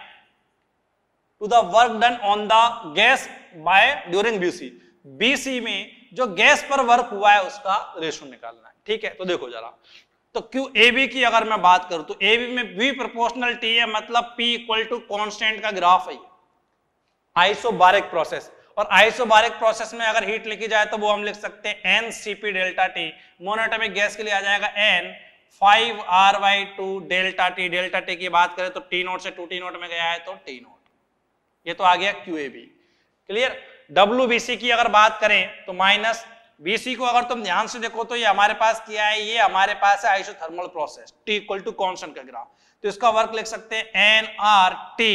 to the work done on the gas by during B C. B C में जो गैस पर वर्क हुआ है उसका रेशो निकालना है। ठीक है, तो देखो जरा, तो Q A B की अगर मैं बात करूं तो A B में V प्रोपोर्शनल T है, मतलब P इक्वल टू कांस्टेंट का ग्राफ है, आइसोबारिक प्रोसेस। और आइसोबारिक प्रोसेस में अगर हीट लिखी जाए तो वो हम लिख सकते हैं N C P delta T. Monoatomic gas के लिए आ जाएगा N five R by two delta T. Delta T की बात करें तो टी नोट से टू टी नोट में गया है तो टी नोट, ये तो आ गया Q A B. Clear? W B C की अगर बात करें तो माइनस बी सी को अगर तुम ध्यान से देखो तो ये हमारे पास क्या है, ये हमारे पास है isothermal process, T equal to constant का ग्राफ, तो इसका वर्क लिख सकते हैं N R T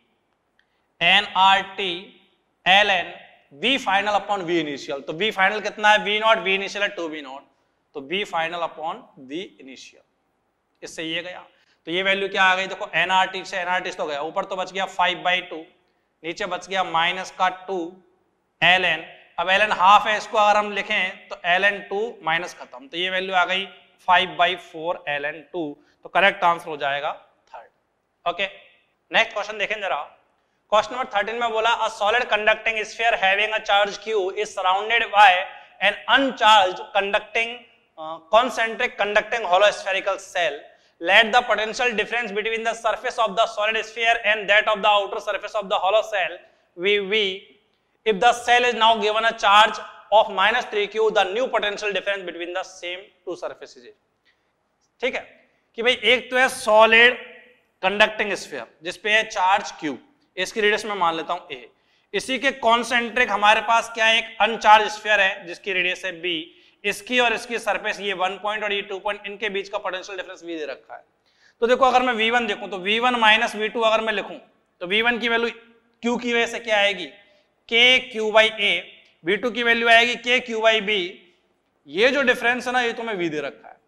N R T L N V final upon V initial. तो वी फाइनल कितना है, वी नॉट, वी इनिशियल है टू वी नॉट, तो V final upon V initial. इससे ये गया, तो ये वैल्यू क्या आ गई, देखो एनआरटी से एनआरटी तो गया, ऊपर तो बच गया फाइव बाई टू, नीचे बच गया माइनस का टू एल एन। अब एल एन हाफ है, इसको अगर हम लिखें तो एल एन टू माइनस खत्म, तो ये वैल्यू आ गई five by four L N two, तो करेक्ट आंसर हो जाएगा थर्ड। ओके, नेक्स्ट क्वेश्चन देखें जरा। क्वेश्चन नंबर थर्टीन में बोला a solid conducting sphere having a charge q is surrounded by an uncharged conducting concentric conducting hollow spherical cell. Let the potential difference between the surface of the solid sphere and that of the outer surface of the hollow cell V V. If the cell is now given a charge of minus three Q, the new potential difference between the same two surfaces is. ठीक है कि भाई एक तो है solid conducting sphere जिसपे है charge Q, इसकी रेडियस में मान लेता हूं A, इसी के कॉन्सेंट्रिक हमारे पास क्या है, एक अनचार्ज स्फीयर है जिसकी रेडियस है B, इसकी और इसकी सरफेस ये वन पॉइंट और ये टू पॉइंट, इनके बीच का पोटेंशियल डिफरेंस V दे रखा है। तो देखो अगर मैं V वन देखूं तो V one minus V two अगर मैं लिखूं तो V वन की वैल्यू Q की वजह से क्या आएगी, K Q by A, V two की वैल्यू आएगी K Q बाई B, ये जो डिफरेंस है ना ये तुम्हें V दे रखा है।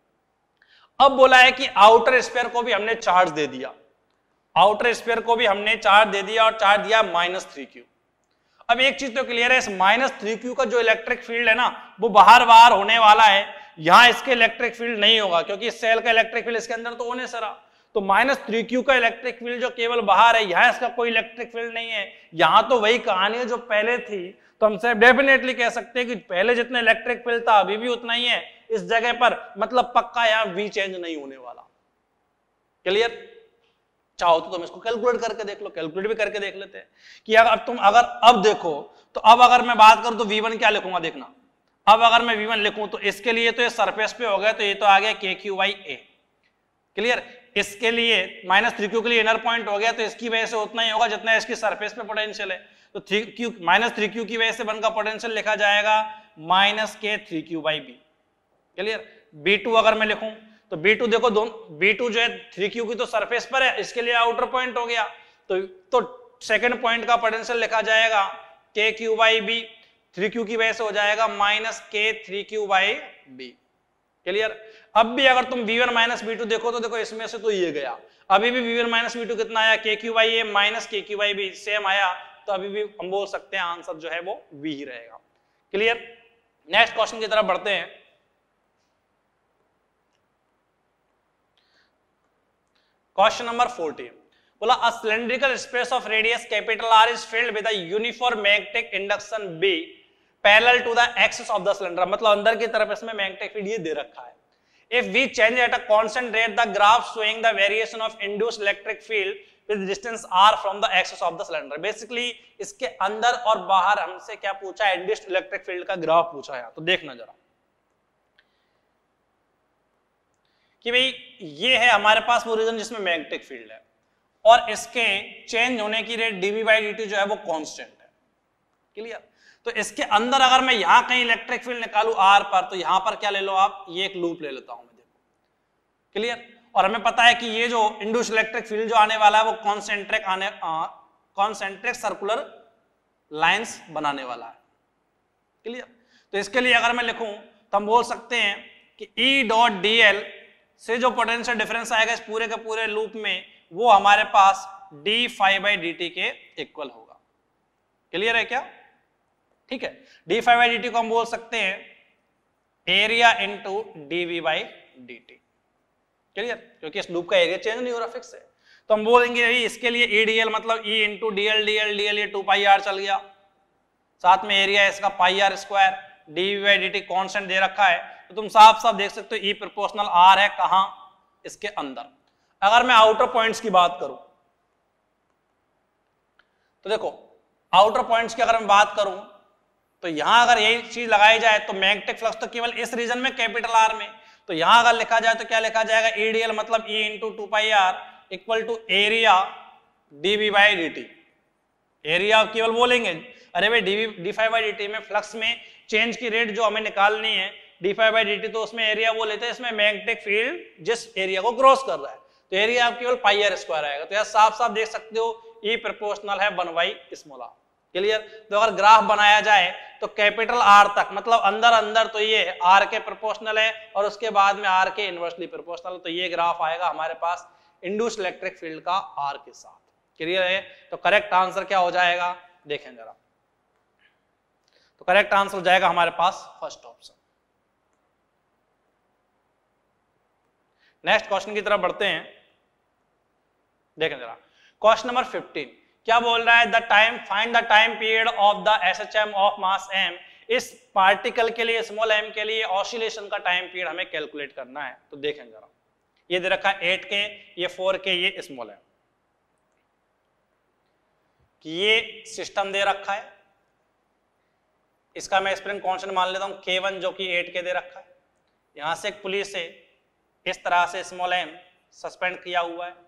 अब बोला है कि आउटर स्फीयर को भी हमने चार्ज दे दिया, आउटर स्फीयर को भी हमने चार्ज दे दिया और चार्ज दिया माइनस थ्री क्यू। अब एक चीज तो क्लियर है, इस माइनस थ्री क्यू का जो इलेक्ट्रिक फील्ड है ना वो बाहर बाहर होने वाला है, यहां इसके इलेक्ट्रिक फील्ड नहीं होगा क्योंकि इस सेल का इलेक्ट्रिक फील्ड इसके अंदर तो होने से रहा। तो माइनस थ्री क्यू का इलेक्ट्रिक फील्ड जो केवल बाहर है, यहां इसका कोई इलेक्ट्रिक फील्ड नहीं है, यहां तो वही कहानी है जो पहले थी। तो हम सब डेफिनेटली कह सकते हैं कि पहले जितना इलेक्ट्रिक फील्ड था अभी भी उतना ही है इस जगह पर, मतलब पक्का यहाँ वी चेंज नहीं होने वाला। क्लियर? चाहो तो तुम इसको कैलकुलेट करके देख लो, कैलकुलेट भी करके देख लेते हैं कि अगर तुम अगर अब देखो तो अब अगर मैं बात करूं तो वी वन क्या लिखूंगा, देखना अब अगर मैं वी वन लिखूं तो इसके लिए तो ये सरफेस पे हो गया, तो ये तो आ गया के क्यू बाई ए। क्लियर? इसके लिए माइनस थ्री क्यू के लिए इनर पॉइंट हो गया, तो इसकी वजह से उतना ही होगा जितना इसकी सरफेस पे पोटेंशियल है। तो three Q minus three Q की वजह से वन का पोटेंशियल लिखा जाएगा minus K three Q by B. Clear? B two अगर मैं लिखूं तो बी टू देखो दोनों, बी टू जो है थ्री क्यू की तो सरफेस पर है, इसके लिए आउटर पॉइंट हो गया, तो तो सेकंड पॉइंट का पोटेंशियल लिखा जाएगा K Q by B, three Q की वजह से हो जाएगा minus K three Q by B. Clear? अब भी अगर तुम V one minus V two देखो तो देखो इसमें से तो ये गया, अभी भी V one minus V two कितना आया, K Q by A minus K Q by B same आया, तो अभी भी हम बोल सकते हैं आंसर जो है वो वी ही रहेगा। क्लियर? नेक्स्ट क्वेश्चन की तरफ बढ़ते हैं। क्वेश्चन नंबर फोर्टीन बोला a cylindrical space of radius capital R is filled with a uniform magnetic induction B parallel to the axis of the cylinder. मतलब अंदर की तरफ इसमें मैग्नेटिक फील्ड ये दे रखा है। If we change at a constant rate the graph showing the variation of induced electric field with distance r from the axis of the cylinder। Basically इसके अंदर और बाहर हमसे क्या पूछा है, इंड्यूस्ड इलेक्ट्रिक फील्ड का ग्राफ पूछा है। तो देखना जरा कि भाई ये है हमारे पास वो रीजन जिसमें मैग्नेटिक फील्ड है और इसके चेंज होने की rate D V by D T जो है वो कांस्टेंट है। क्लियर? तो इसके अंदर अगर मैं यहां कहीं इलेक्ट्रिक फील्ड निकालू आर पर, तो यहां पर क्या ले लो आप, ये एक लूप ले लेता हूं मैं, देखो। क्लियर? और हमें पता है कि ये जो इंड्यूस्ड इलेक्ट्रिक फील्ड जो आने वाला है वो कॉन्सेंट्रिक आने कॉन्सेंट्रिक सर्कुलर लाइंस बनाने वाला है। क्लियर? तो इसके लिए अगर मैं लिखूं तो हम बोल सकते हैं कि ई डॉट डी एल से जो पोटेंशियल डिफरेंस आएगा इस पूरे के पूरे लूप में, वो हमारे पास D five by D T के इक्वल होगा। क्लियर है क्या? ठीक है, D five by D T को हम बोल सकते हैं area into D V by D T. Clear? क्योंकि इस लूप का एरिया चेंज नहीं हो रहा, फिक्स है। तो हम बोलेंगे इसके लिए ई डी एल मतलब E into D L D L D L ये टू पाई आर चल गया, साथ में एरिया इसका pi R square, D V by D T constant दे रखा है, तो तुम साफ साफ देख सकते हो ई प्रोपोर्शनल आर है कहां, इसके अंदर। अगर मैं आउटर पॉइंट्स की बात करूं तो देखो आउटर पॉइंट्स की अगर मैं बात करूं तो यहां अगर यही चीज लगाई जाए तो मैग्नेटिक फ्लक्स तो केवल इस रीजन में कैपिटल आर में, तो यहां अगर लिखा जाए तो क्या लिखा जाएगा, ईडीएल मतलब E into two pi R equal to area D V by D T. Area केवल बोलेंगे, अरे भाई D V D five by D T में फ्लक्स में चेंज की रेट जो हमें निकालनी है D five by D T, तो उसमें एरिया वो लेते हैं, इसमें मैग्नेटिक फील्ड जिस एरिया को क्रॉस कर रहा है, तो एरिया आप केवल पाई आर स्क्वायर आएगा। तो यह साफ साफ देख सकते हो ई प्रोपोर्शनल है one by small R. Clear? तो अगर ग्राफ बनाया जाए तो कैपिटल आर तक मतलब अंदर अंदर तो ये आर के प्रोपोर्शनल है और उसके बाद में आर के इनवर्सली प्रोपोर्शनल, तो ये ग्राफ आएगा हमारे पास इंड्यूस्ड इलेक्ट्रिक फील्ड का आर के साथ। क्लियर है? तो करेक्ट आंसर क्या हो जाएगा, देखें जरा। तो करेक्ट आंसर हो जाएगा हमारे पास फर्स्ट ऑप्शन। नेक्स्ट क्वेश्चन की तरफ बढ़ते हैं, देखें जरा। क्वेश्चन नंबर फिफ्टीन क्या बोल रहा है, the time find the time period of the SHM of mass M. इस पार्टिकल के लिए स्मॉल एम के लिए ऑसिलेशन का टाइम पीरियड हमें कैलकुलेट करना है। तो देखें जरा, ये दे रखा है एट के, ये फोर के, ये स्मॉल एम, ये सिस्टम दे रखा है, इसका मैं स्प्रिंग कांस्टेंट मान लेता हूं के वन जो कि एट के दे रखा है। यहां से एक पुली से इस तरह से स्मॉल एम सस्पेंड किया हुआ है,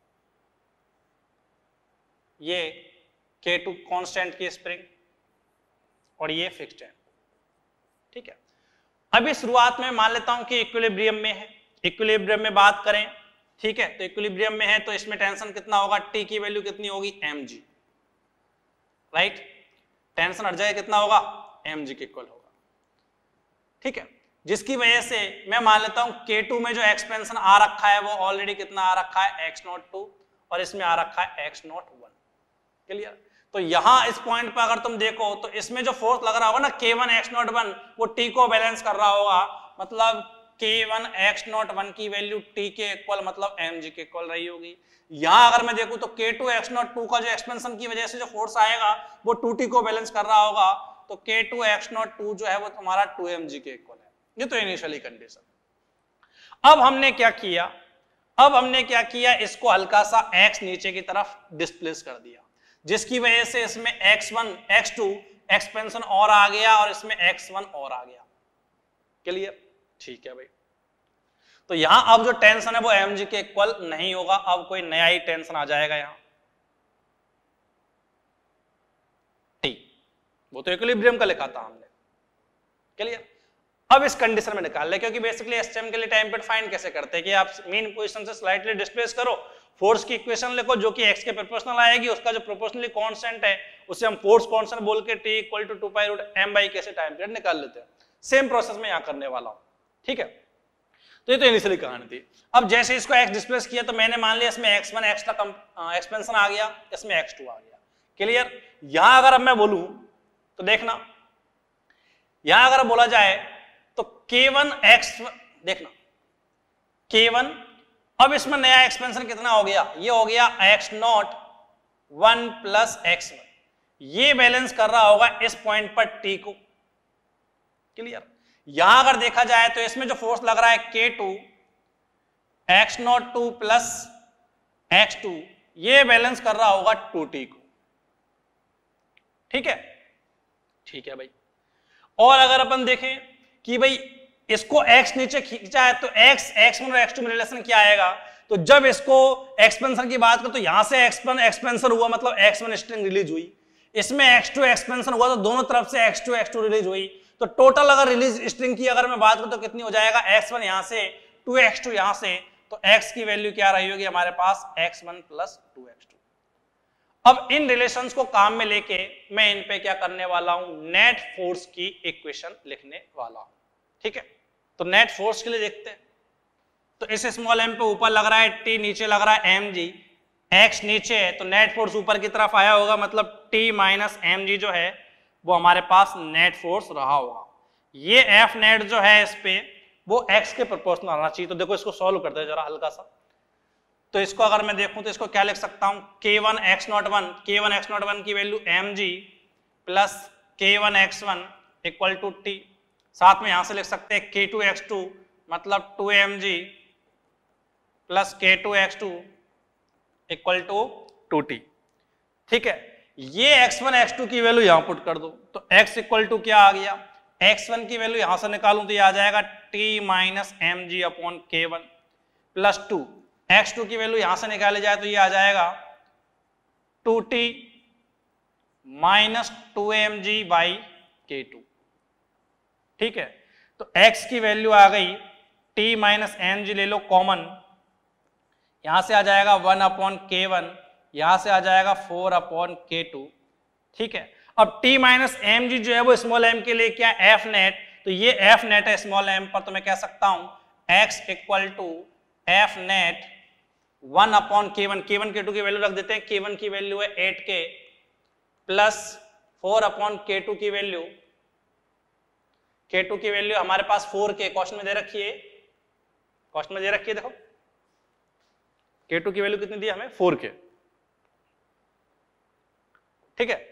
ये के टू कांस्टेंट की स्प्रिंग और ये फिक्स्ड है। ठीक है, अभी शुरुआत में मान लेता हूं कि इक्विलिब्रियम में है। इक्विलिब्रियम में बात करें, ठीक है, तो इक्विलिब्रियम में है तो इसमें टेंशन कितना होगा, टी की वैल्यू कितनी होगी, एम जी। राइट, टेंशन हट जाए कितना होगा, एम जी के इक्वल होगा। ठीक है, जिसकी वजह से मैं मान लेता हूं के टू में जो एक्सपेंशन आ रखा है वो ऑलरेडी कितना आ रखा है, एक्स नॉट टू, और इसमें आ रखा है एक्स नॉट वन। क्लियर? तो यहां इस पॉइंट पर अगर तुम देखो तो इसमें जो फोर्स लग रहा होगा ना K one X naught one, वो टी को बैलेंस कर रहा होगा, मतलब K one X naught one की वैल्यू टी के इक्वल मतलब एम जी के इक्वल रही होगी। यहां अगर मैं देखूं तो के टू एक्स नॉट टू का जो एक्सपेंशन की वजह से जो फोर्स आएगा वो टू टी को बैलेंस कर रहा होगा, तो के टू एक्स नॉट टू जो है वो तुम्हारा टू एम जी के इक्वल है। ये तो इनिशियली कंडीशन। अब हमने क्या किया, अब हमने क्या किया, इसको हल्का सा x नीचे की तरफ डिस्प्लेस कर दिया, जिसकी वजह से इसमें X one X two expansion और आ गया और इसमें एक्स वन और आ गया। क्लियर? ठीक है भाई। तो यहां अब जो टेंशन है वो एम जी के इक्वल नहीं होगा, अब कोई नया ही टेंशन आ जाएगा यहां टी, वो तो इक्विलिब्रियम का लिखा था हमने। क्लियर? अब इस कंडीशन में निकाल ले, क्योंकि बेसिकली एसटीएम के लिए टाइम पीरियड फाइंड कैसे करते हैं कि आप मीन पोजीशन से स्लाइटली डिस्प्लेस करो, फोर्स की इक्वेशन लिखो जो कि एक्स के प्रोपोर्शनल आएगी, उसका जो प्रोपोर्शनली कांस्टेंट है उसे हम फोर्स कांस्टेंट बोल के T equal to two pi root M by कैसे टाइम पीरियड निकाल लेते हैं। सेम प्रोसेस में यहां करने वाला हूं। ठीक है? तो ये तो इनिशियली कहानी थी। अब जैसे इसको एक्स डिस्प्लेस किया तो मैंने मान लिया इसमें एक्स वन एक्स का एक्सपेंशन आ गया, इसमें एक्स टू आ गया। क्लियर? यहां अगर अब मैं बोलूं तो देखना, यहां अगर बोला जाए तो के वन एक्स, देखना के वन, अब इसमें नया एक्सपेंशन कितना हो गया, ये हो गया X naught one plus X one, ये बैलेंस कर रहा होगा इस पॉइंट पर टी को। क्लियर? यहां अगर देखा जाए तो इसमें जो फोर्स लग रहा है K two, X naught two plus X two, ये बैलेंस कर रहा होगा टू टी को। ठीक है? ठीक है भाई। और अगर अपन देखें कि भाई इसको x नीचे खींचा है तो x x वन और x टू में रिलेशन क्या आएगा, तो जब इसको एक्सपेंशन की बात करें तो यहां से x वन एक्सपेंशन हुआ मतलब एक्स वन स्ट्रिंग रिलीज हुई, इसमें एक्स टू एक्सपेंशन हुआ तो दोनों तरफ से X two X two release हुई, तो टोटल अगर रिलीज स्ट्रिंग की अगर मैं बात करूं तो कितनी हो जाएगा, एक्स वन यहां से टू एक्स टू यहां से, तो x की वैल्यू क्या रही होगी हमारे पास X one plus two X two. अब इन रिलेशंस को काम में लेके मैं इन पे क्या करने वाला हूं, नेट फोर्स की इक्वेशन लिखने वाला हूं। ठीक है? तो नेट फोर्स के लिए देखते हैं, तो इस स्मॉल एम पे ऊपर लग रहा है टी, नीचे लग रहा है एम जी, एक्स नीचे है तो नेट फोर्स ऊपर की तरफ आया होगा, मतलब टी माइनस एम जी जो है वो हमारे पास नेट फोर्स रहा होगा। ये एफ नेट जो है इस पे वो एक्स के प्रोपोर्शनल आना चाहिए। तो देखो इसको सॉल्व करते हैं जरा हल्का सा, तो इसको अगर मैं देखूं तो इसको क्या लिख सकता हूं, K one X naught one, K one X naught one की value M G plus K one X one equal to T, साथ में यहां से लिख सकते हैं के टू एक्स टू मतलब two M G plus K two X two equal to two T. ठीक है? ये एक्स वन एक्स टू की वैल्यू यहां पुट कर दो, तो x इक्वल टू क्या आ गया, एक्स वन की वैल्यू यहां से निकालूं तो ये आ जाएगा T minus M G upon K one plus two, X two की वैल्यू यहां से निकाले जाए तो ये आ जाएगा two T minus two M G by K two. ठीक है? तो x की वैल्यू आ गई t माइनस एम जी ले लो कॉमन, यहां से आ जाएगा वन अपॉन के वन, यहां से आ जाएगा फोर अपॉन के टू। ठीक है? अब t माइनस एम जी जो है वो स्मॉल m के लिए क्या एफ नेट, तो ये एफ नेट है स्मॉल m पर, तो मैं कह सकता हूं x equal to F net one upon K one, K one K two की वैल्यू रख देते हैं, के वन की वैल्यू है eight K plus four upon K two की वैल्यू, के टू की वैल्यू हमारे पास फोर के क्वेश्चन में दे रखी है, क्वेश्चन में दे रखी है देखो के टू की वैल्यू कितनी दी हमें, फोर के। ठीक है?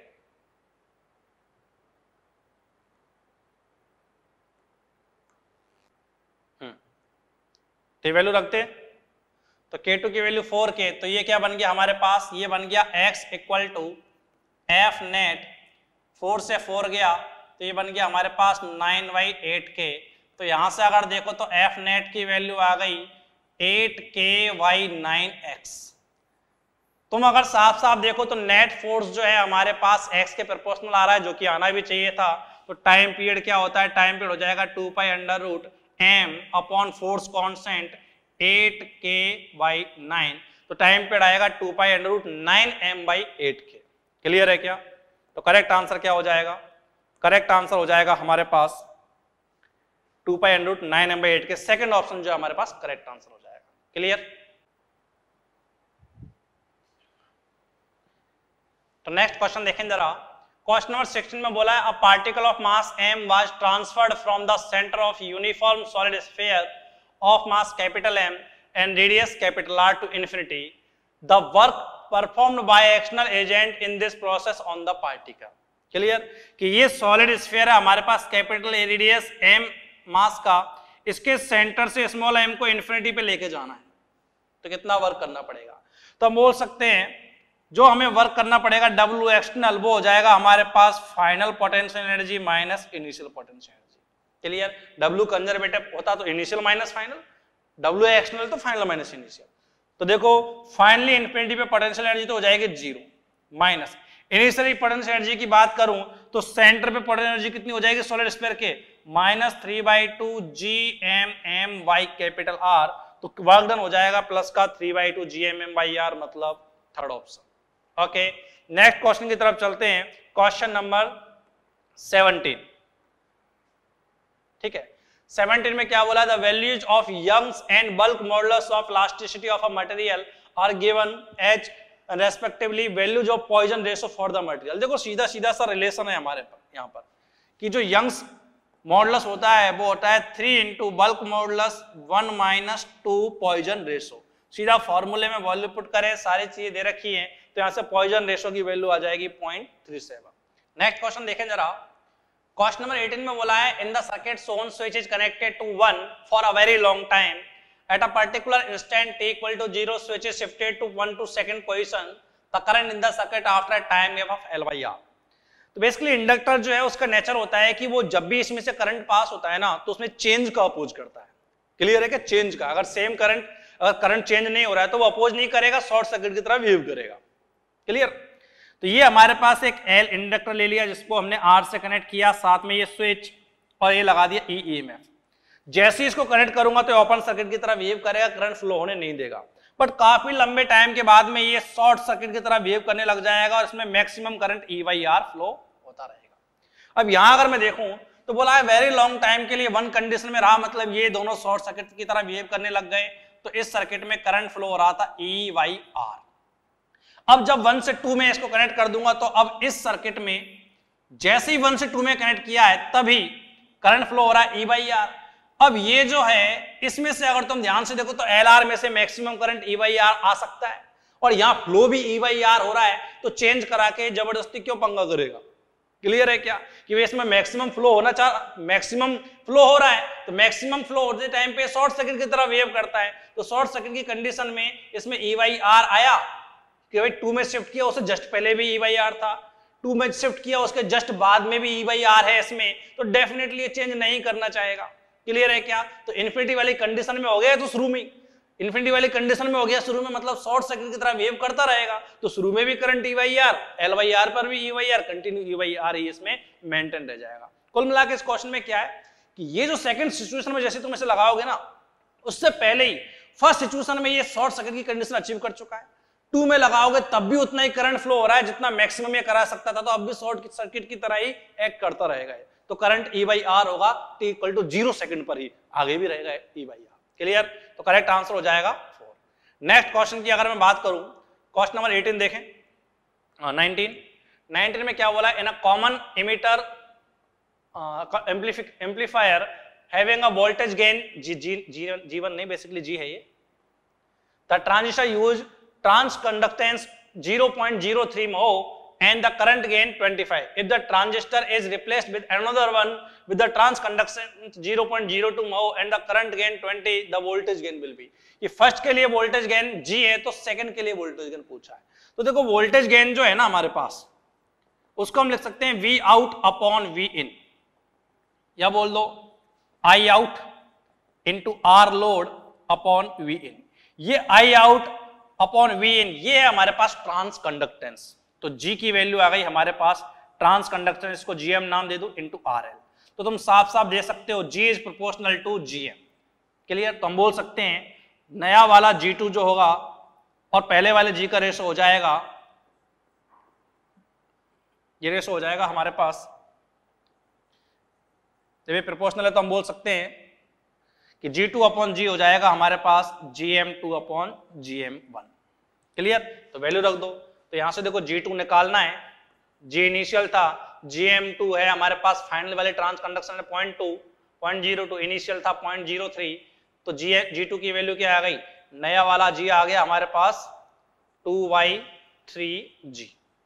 हम्म तो वैल्यू रखते हैं, तो के टू की वैल्यू फोर के, तो ये क्या बन गया हमारे पास, ये बन गया x equal to F net, four से फोर गया तो ये बन गया हमारे पास नाइन बाई एट के, तो यहां से अगर देखो तो एफ नेट की वैल्यू आ गई एट के वाई नाइन एक्स। तुम अगर साफ साफ देखो तो नेट फोर्स जो है हमारे पास x के प्रोपोर्शनल आ रहा है, जो कि आना भी चाहिए था, तो टाइम पीरियड क्या होता है, टाइम पीरियड हो जाएगा two pi under root M upon force constant eight K by nine, तो टाइम पीरियड आएगा two pi under root nine M by eight K. Clear है क्या? तो करेक्ट आंसर क्या हो जाएगा, करेक्ट आंसर हो जाएगा हमारे पास two pi under root nine M by eight K, second option जो हमारे पास करेक्ट आंसर हो जाएगा। क्लियर? तो नेक्स्ट क्वेश्चन देखें जरा, क्वेश्चन नंबर सिक्सटीन में बोला है a particle of mass m was transferred from the centre of uniform solid sphere of mass capital M and radius capital R to infinity. The work performed by external agent in this process on the particle. Clear? कि ये solid sphere है हमारे पास, capital A radius m mass का, इसके centre से small m को infinity पे लेके जाना है, तो कितना वर्क करना पड़ेगा, तो हम बोल सकते हैं जो हमें वर्क करना पड़ेगा डब्ल्यू एक्सटर्नल, वो हो जाएगा हमारे पास final potential energy minus initial potential energy. Clear? W conservative होता तो initial minus final, W external तो फाइनल माइनस इनिशियल। तो देखो फाइनली इन्फिनिटी पे पोटेंशियल एनर्जी तो हो जाएगी zero, minus initially potential energy की बात करूं तो सेंटर पे पोटेंशियल एनर्जी कितनी हो जाएगी सॉलिड स्फीयर के, minus three by two G M M by capital R. तो वर्क डन हो जाएगा प्लस का three by two G M M by R, मतलब third option. Okay, next question की तरफ चलते हैं, क्वेश्चन नंबर सेवनटीन। ठीक है, सेवनटीन में क्या बोला, the values of Young's and bulk modulus of elasticity of a material are given as respectively values of Poisson ratio for the material. देखो सीधा सीधा सा रिलेशन है हमारे पर यहाँ पर कि जो यंग्स मॉडुलस होता है वो होता है three into bulk modulus one minus two Poisson ratio. सीधा फॉर्मूले में वैल्यू पुट करें, सारी चीजें दे रखी हैं, तो यहाँ से पॉइजन रेशो की वैल्यू आ जाएगी point three seven. Next question देखें जरा, क्वेश्चन नंबर एटीन में बोला है in the circuit shown switch is connected to one for a very long time at a particular instant t equal to zero switch is shifted to one to second position, the current in the circuit after a time gap of L by R। तो basically inductor जो है उसका nature होता है कि वो जब भी इसमें से करंट पास होता है ना तो उसमें चेंज का अपोज करता है। क्लियर है क्या? चेंज का, अगर सेम करंट अगर करंट चेंज नहीं हो रहा है तो वो अपोज नहीं करेगा, शॉर्ट सर्किट की तरह बिहेव करेगा। क्लियर? तो ये हमारे पास एक एल इंडक्टर ले लिया जिसको हमने आर से कनेक्ट किया, साथ में ये स्विच और ये लगा दिया ई ई एम एफ। जैसे ही इसको कनेक्ट करूंगा तो ओपन सर्किट की तरह बिहेव करेगा, करंट फ्लो होने नहीं देगा। बट काफी लंबे टाइम के बाद में ये शॉर्ट सर्किट की तरह बिहेव करने लग जाएगा और इसमें maximum current E by R flow होता रहेगा। अब यहां अगर मैं देखूं तो बोला है वेरी लॉन्ग टाइम के लिए वन कंडीशन में रहा, मतलब ये दोनों शॉर्ट सर्किट की तरह बिहेव करने लग गए, तो इस सर्किट में करंट फ्लो हो रहा था ई बाई आर। अब जब वन से टू में इसको कनेक्ट कर दूंगा तो अब इस सर्किट में जैसे ही वन से टू में कनेक्ट किया है तभी करंट फ्लो हो रहा है ई बाई आर। अब ये जो है इसमें से अगर तुम ध्यान से देखो तो एल आर में से maximum current E by R आ सकता है और यहाँ फ्लो भी ई बाई आर हो रहा है, तो चेंज करा के जबरदस्ती क्यों पंगा करेगा? क्लियर है क्या कि वे इसमें मैक्सिमम फ्लो होना चाह मैक्सिमम फ्लो हो रहा है, तो मैक्सिमम फ्लो होते टाइम पे शॉर्ट सर्किट की तरह बिहेव करता है। तो शॉर्ट सर्किट की कंडीशन में इसमें ई बाई आर आया कि भाई टू में शिफ्ट किया, उससे जस्ट पहले भी ई बाई आर था, टू में शिफ्ट किया उसके जस्ट बाद में भी ई बाई आर है इसमें, तो डेफिनेटली ये चेंज नहीं करना चाहेगा। क्लियर है क्या? तो इन्फिनिटी वाली कंडीशन में हो गया तो शुरू में इन्फिनिटी वाली कंडीशन में हो गया शुरू में, मतलब शॉर्ट सर्किट की तरह बिहेव करता रहेगा, तो शुरू में भी current E by R, L by R पर भी E by R, continue E by R ही इसमें मेंटेन रह जाएगा। कुल मिला के इस क्वेश्चन में क्या है कि ये जो सेकंड सिचुएशन में जैसे तुम इसे लगाओगे ना, उससे पहले ही फर्स्ट सिचुएशन में ये शॉर्ट सर्किट की कंडीशन अचीव कर चुका है, टू में लगाओगे तब भी उतना ही करंट फ्लो हो रहा है जितना मैक्सिमम ये करा सकता था, तो अब भी शॉर्ट सर्किट की तरह ही एक्ट करता रहेगा, तो करंट ई बाई आर होगा T equal to zero second पर ही, आगे भी रहेगा ई बाई आर। क्लियर? तो करेक्ट आंसर हो जाएगा फोर। नेक्स्ट क्वेश्चन की अगर मैं बात करूं, क्वेश्चन नंबर एटीन देखें, नाइनटीन नाइनटीन में क्या बोला, in a common emitter amplifier having a voltage gain G G G one नहीं बेसिकली जी है ये, the transistor used transconductance zero point zero three mho and the current gain twenty-five. If the transistor is replaced with another one with the trans conductance zero point zero two mho and the current gain twenty, the voltage gain will be. ये first के लिए voltage gain G है तो second के लिए voltage gain पूछा है, तो देखो वोल्टेज गेन जो है ना हमारे पास उसको हम लिख सकते हैं V out upon V in, या बोल दो I out into R load upon V in। ये I out upon V in ये है हमारे पास ट्रांस कंडक्टेंस, तो G की वैल्यू आ गई हमारे पास ट्रांस कंडक्टेंस, इसको G M नाम दे दो इनटू R L, तो तुम साफ साफ दे सकते हो G is proportional to G M। Clear? तो हम बोल सकते हैं नया वाला G टू जो होगा और पहले वाले G का रेशो हो जाएगा, ये रेशो हो जाएगा हमारे पास, जब ये प्रोपोर्शनल है तो हम बोल सकते हैं कि G टू अपॉन G हो जाएगा हमारे पास G M two upon G M वन। क्लियर? तो वैल्यू रख दो, तो यहां से देखो G टू निकालना है, G इनिशियल था, G M टू है हमारे पास फाइनल वाले ट्रांस कंडक्शन है point two, point zero two initial था पॉइंट जीरो थ्री, तो G G टू की वैल्यू क्या आ गई, नया वाला G आ गया हमारे पास two by three G.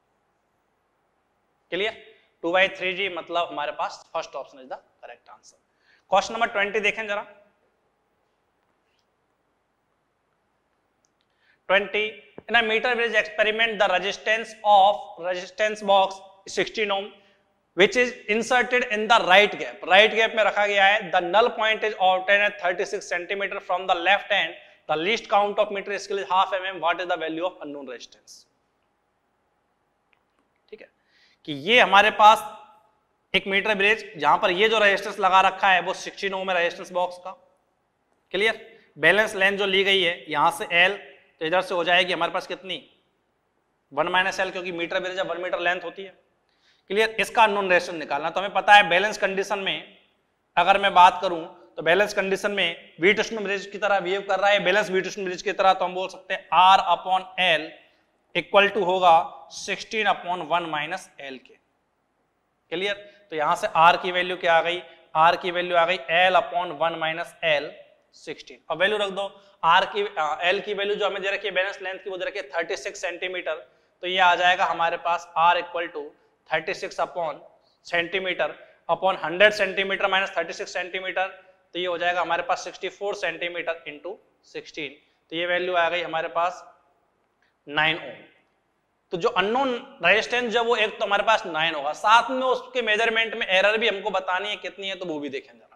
Clear? Two by three G मतलब हमारे पास first option is the correct answer. Question number twenty देखें जरा, twenty In a meter bridge experiment, the resistance of resistance box sixteen ohm, which is inserted in the right gap. Right gap में रखा गया है. The null point is obtained at thirty-six centimeter from the left hand. The least count of meter scale is half mm. What is the value of unknown resistance? ठीक है कि ये हमारे पास एक मीटर ब्रिज जहां पर ये जो रेजिस्टेंस लगा रखा है वो सिक्सटीन ओम है रेजिस्टेंस बॉक्स का. क्लियर. बैलेंस लेंथ जो ली गई है यहां से L, तो इधर से हो जाएगी हमारे पास कितनी वन माइनस एल, क्योंकि metre bridge one metre length होती है. क्लियर. इसका अननोन रेजिस्टेंस निकालना. तो हमें पता है बैलेंस कंडीशन में अगर मैं बात करूं तो बैलेंस कंडीशन में व्हीटस्टोन ब्रिज की तरह बिहेव कर रहा है, बैलेंस व्हीटस्टोन ब्रिज की तरह, तो हम बोल सकते हैं R upon L equal to होगा sixteen upon one minus L के. क्लियर. तो यहां से आर की वैल्यू क्या आ गई, आर की वैल्यू आ गई L upon one minus L sixteen. अब वैल्यू रख दो. आर की एल की वैल्यू जो हमें दे रखी है बैलेंस लेंथ की वो दे रखी है थर्टी सिक्स सेंटीमीटर. तो ये आ जाएगा हमारे पास R equal to thirty six upon centimetre upon hundred centimetre minus thirty six centimetre, तो ये हो जाएगा हमारे पास sixty four centimetre into sixteen. तो ये वैल्यू आ गई हमारे पास नाइन ओम. तो जो अननोन रेजिस्टेंस जो वो एक तो हमारे पास नाइन होगा, साथ में उसके मेजरमेंट में एरर भी हमको बतानी है कितनी है, तो वो भी देखें जरा.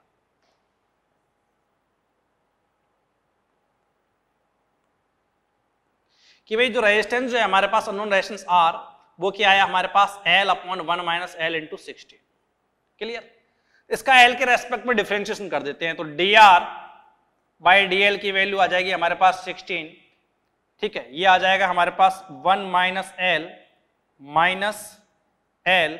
कि भाई जो रेजिस्टेंस जो है हमारे पास अननोन रेजिस्टेंस आर वो क्या है हमारे पास L upon one minus L into sixteen. Clear. इसका एल के रेस्पेक्ट में डिफरेंशिएशन कर देते हैं. तो D R by D L की वैल्यू आ जाएगी हमारे पास सिक्सटीन. ठीक है. ये आ जाएगा हमारे पास one minus L minus L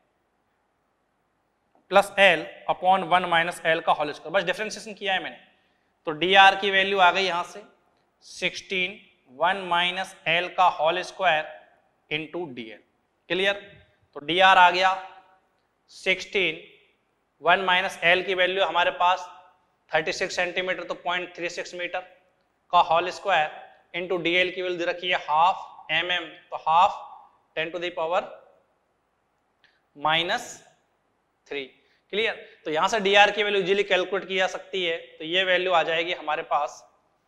plus L upon one minus L का होल स्क्वायर. बस डिफरेंशिएशन किया है मैंने. तो डी आर की वैल्यू आ गई यहां से सिक्सटीन वन माइनस एल का whole square into D L. Clear. तो डी आर आ गया सिक्सटीन, वन माइनस एल की वैल्यू हमारे पास थर्टी सिक्स सेंटीमीटर तो पॉइंट थ्री सिक्स मीटर का whole square into D L की वैल्यू रखी है हाफ एम एम, तो half ten to the power minus three. Clear. तो यहां से डी आर की वैल्यू इजीली कैलकुलेट की जा सकती है. तो ये वैल्यू आ जाएगी हमारे पास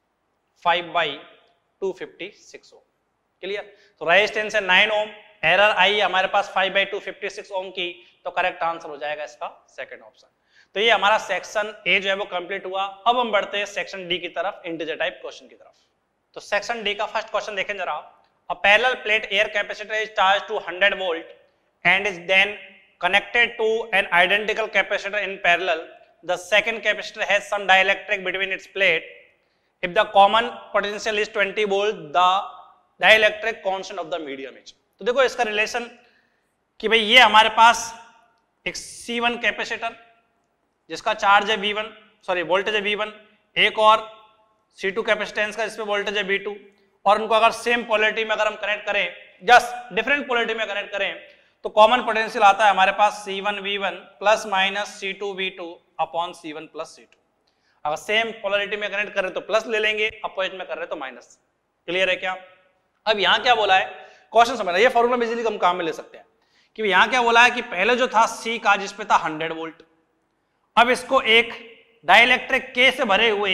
five by two fifty six ohm. Clear. तो रेजिस्टेंस है नाइन ओम, एरर आई हमारे पास five by two fifty six ohm की, तो करेक्ट आंसर हो जाएगा इसका सेकंड ऑप्शन. तो ये हमारा सेक्शन ए जो है वो कंप्लीट हुआ. अब हम बढ़ते हैं सेक्शन डी की तरफ, इंटीजर टाइप क्वेश्चन की तरफ. तो सेक्शन डी का फर्स्ट क्वेश्चन देखें जरा. A parallel plate air capacitor is charge to hundred volt and is then connected to an identical capacitor in parallel. The second capacitor has some dielectric between its plate. If the common potential is twenty volt, the dielectric constant of the medium is. तो देखो इसका relation कि भाई ये हमारे पास एक C one capacitor जिसका चार्ज है वी वन, सॉरी वोल्टेज है वी वन, एक और सी टू कैपेसिटेंस का जिसपे वोल्टेज है वी टू, और उनको अगर सेम पोलैरिटी में अगर हम कनेक्ट करें, जस्ट डिफरेंट पोलैरिटी में कनेक्ट करें, तो कॉमन पोटेंशियल आता है हमारे पास C one V one plus minus C two V two upon C one plus C two. अगर सेम पोलैरिटी में कनेक्ट करें तो प्लस ले लेंगे, अपोजिट में कर रहे तो माइनस. क्लियर है क्या. अब यहाँ क्या बोला है क्वेश्चन समझना, ये फॉर्मूला बिजली हम काम में ले सकते हैं कि यहाँ क्या बोला है कि पहले जो था सी का जिसपे था हंड्रेड वोल्ट, अब इसको एक डाइलेक्ट्रिक के से भरे हुए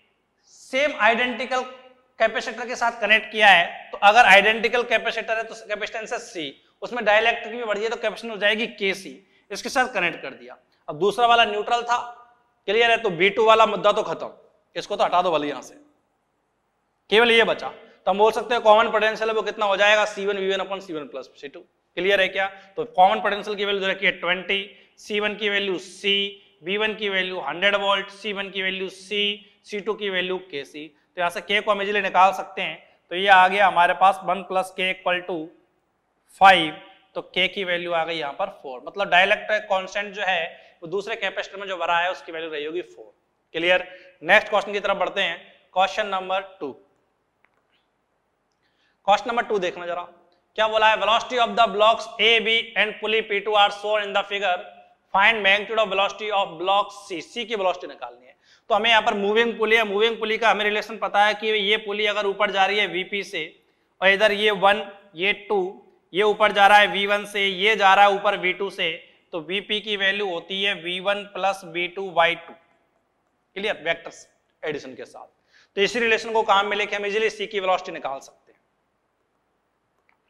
सेम आइडेंटिकल कैपेसिटर के साथ कनेक्ट किया है. तो अगर आइडेंटिकल कैपेसिटर है तो कैपेसिटेंस है सी, उसमें डाइलेक्ट्रिक भी बढ़ जाए तो कैपेसिटेंस हो जाएगी के सी, इसके साथ कनेक्ट कर दिया. अब दूसरा वाला न्यूट्रल था. क्लियर है. तो बी टू वाला मुद्दा तो खत्म, इसको तो हटा दो वाली यहां से, केवल ये बचा. तो हम बोल सकते हैं कॉमन पोटेंशियल है वो कितना हो जाएगा C one V one upon C one plus C two. Clear है क्या. तो कॉमन पोटेंशियल की वैल्यू रखी है ट्वेंटी, सी वन की वैल्यू सी, वी वन की value hundred volt, C one की वैल्यू सी, सी टू की वैल्यू के सी. तो यहाँ से के को हम इजीली निकाल सकते हैं. तो ये आ गया हमारे पास one plus K equal to five. तो के की वैल्यू आ गई यहाँ पर फोर. मतलब डाइलेक्ट्रिक कांस्टेंट जो है वो दूसरे कैपेसिटर में जो भरा है उसकी वैल्यू रही होगी फोर. क्लियर. नेक्स्ट क्वेश्चन की तरफ बढ़ते हैं. Question number two. Question number two देखना जरा क्या बोला है. Velocity of the blocks A B and pulley P two are shown in the figure. Find magnitude of velocity of block C. C की वेलोसिटी निकालनी है. तो हमें यहाँ पर मूविंग पुली है. मूविंग पुली का हमें रिलेशन पता है कि ये पुली अगर ऊपर जा रही है वीपी से और इधर ये वन ये टू, ये ऊपर जा रहा है वी वन से, ये जा रहा है ऊपर वी टू से, तो वीपी की वैल्यू होती है V one plus V two by two. Clear. Vectors addition के साथ. तो इसी रिलेशन को काम में लेके हम इजीली सी की वेलोसिटी निकाल सकते हैं.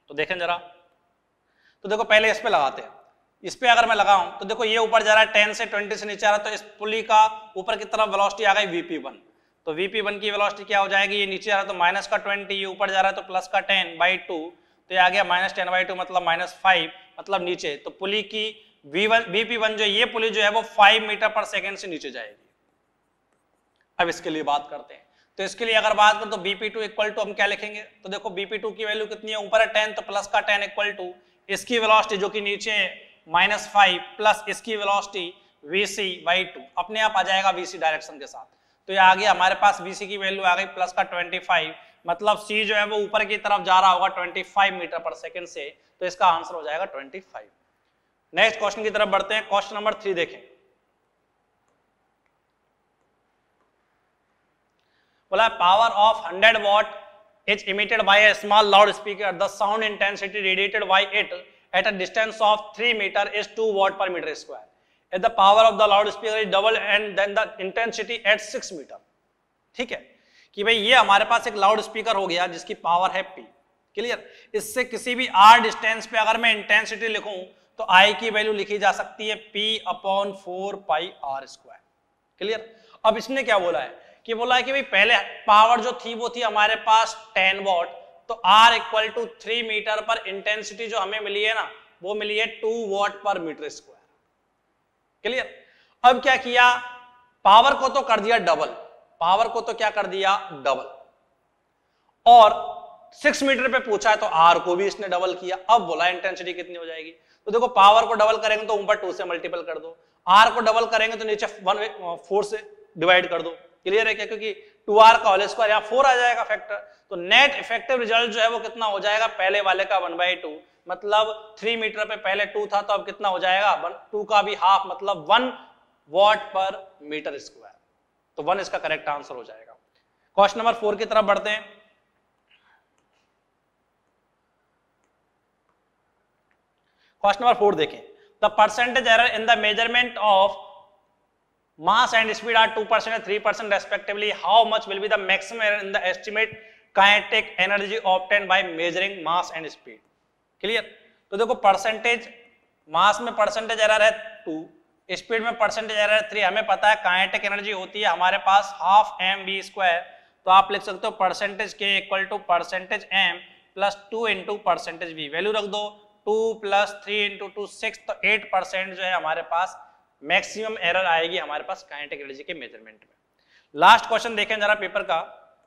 तो देखें जरा, तो देखो पहले इस पे लगाते हैं। इस पे अगर मैं लगाऊं तो देखो ये ऊपर जा रहा है, टेन से ट्वेंटी से नीचे आ रहा है, तो इस पुली का ऊपर की तरफ वेलोसिटी आ गई वीपी वन। तो वीपी वन की वेलोसिटी क्या हो जाएगी, ये नीचे आ रहा है तो माइनस का ट्वेंटी, ये ऊपर जा रहा है तो प्लस का टेन बाई टू, तो ये आ गया माइनस टेन बाई टू मतलब माइनस फाइव, मतलब नीचे। तो पुली की वी वन वीपी वन जो ये पुली जो है वो फाइव मीटर पर सेकेंड से नीचे जाएगी। अब इसके लिए बात करते हैं, तो इसके लिए अगर बात करें तो B P two equal to हम क्या लिखेंगे, तो देखो बी पी टू की वैल्यू कितनी है, ऊपर है टेन तो प्लस का टेन इक्वल टू इसकी वेलोसिटी जो कि नीचे है माइनस फाइव प्लस इसकी वेलोसिटी वीसी बाई टू, अपने आप आ जाएगा वीसी डायरेक्शन के साथ। तो ये आ गया हमारे पास वीसी की वैल्यू आ गई प्लस का ट्वेंटी फाइव, मतलब सी जो है वो ऊपर की तरफ जा रहा होगा पच्चीस मीटर पर सेकंड से, तो इसका आंसर हो जाएगा पच्चीस। नेक्स्ट क्वेश्चन की तरफ बढ़ते हैं। क्वेश्चन नंबर थ्री देखें, बोला power of hundred watt is emitted by a small loudspeaker. The sound intensity radiated by it at a distance of three meter is two watt per meter square. If the power of the loudspeaker is double and then the intensity at six meter. ठीक है कि भाई ये हमारे पास एक loud speaker हो गया जिसकी पावर है P, क्लियर। इससे किसी भी R डिस्टेंस पे अगर मैं इंटेंसिटी लिखूं तो I की वैल्यू लिखी जा सकती है P upon four pi R square, clear. अब इसने क्या बोला है कि बोला है कि भाई पहले पावर जो थी वो थी हमारे पास टेन वॉट, तो R equal to three metre पर इंटेंसिटी जो हमें मिली है ना वो मिली है two watt per metre square, clear. अब क्या किया, पावर को तो कर दिया डबल, पावर को तो क्या कर दिया डबल, और सिक्स मीटर पे पूछा है तो R को भी इसने डबल किया। अब बोला इंटेंसिटी कितनी हो जाएगी, तो देखो पावर को डबल करेंगे तो ऊपर टू से मल्टीपल कर दो, R को डबल करेंगे तो नीचे वन फोर से डिवाइड कर दो, क्लियर है क्या, क्योंकि टू आर का होल स्क्वायर यहाँ फोर आ जाएगा फैक्टर। तो नेट इफेक्टिव रिजल्ट जो है वो कितना हो जाएगा, पहले वाले का वन बाई टू, मतलब थ्री मीटर पे पहले टू था तो अब कितना हो जाएगा टू का भी हाफ, मतलब one watt per metre square. तो वन इसका करेक्ट आंसर हो जाएगा। क्वेश्चन नंबर फोर की तरफ बढ़ते हैं। क्वेश्चन नंबर फोर देखें, the percentage error in the measurement of mass and speed are two percent and three percent respectively. How much will be the maximum error in the estimate kinetic energy obtained by measuring mass and speed? Clear? तो देखो percentage, mass में percentage error है two, speed में percentage error है three, हमें पता है kinetic energy होती है हमारे पास हाफ एम वी स्क्वायर, तो आप लिख सकते हो परसेंटेज के equal to percentage M plus two into percentage V, value रख दो two plus three into two six, तो एट परसेंट जो है हमारे पास मैक्सिमम एरर आएगी हमारे पास काइनेटिक एनर्जी के मेजरमेंट में। लास्ट क्वेश्चन देखें जरा पेपर का,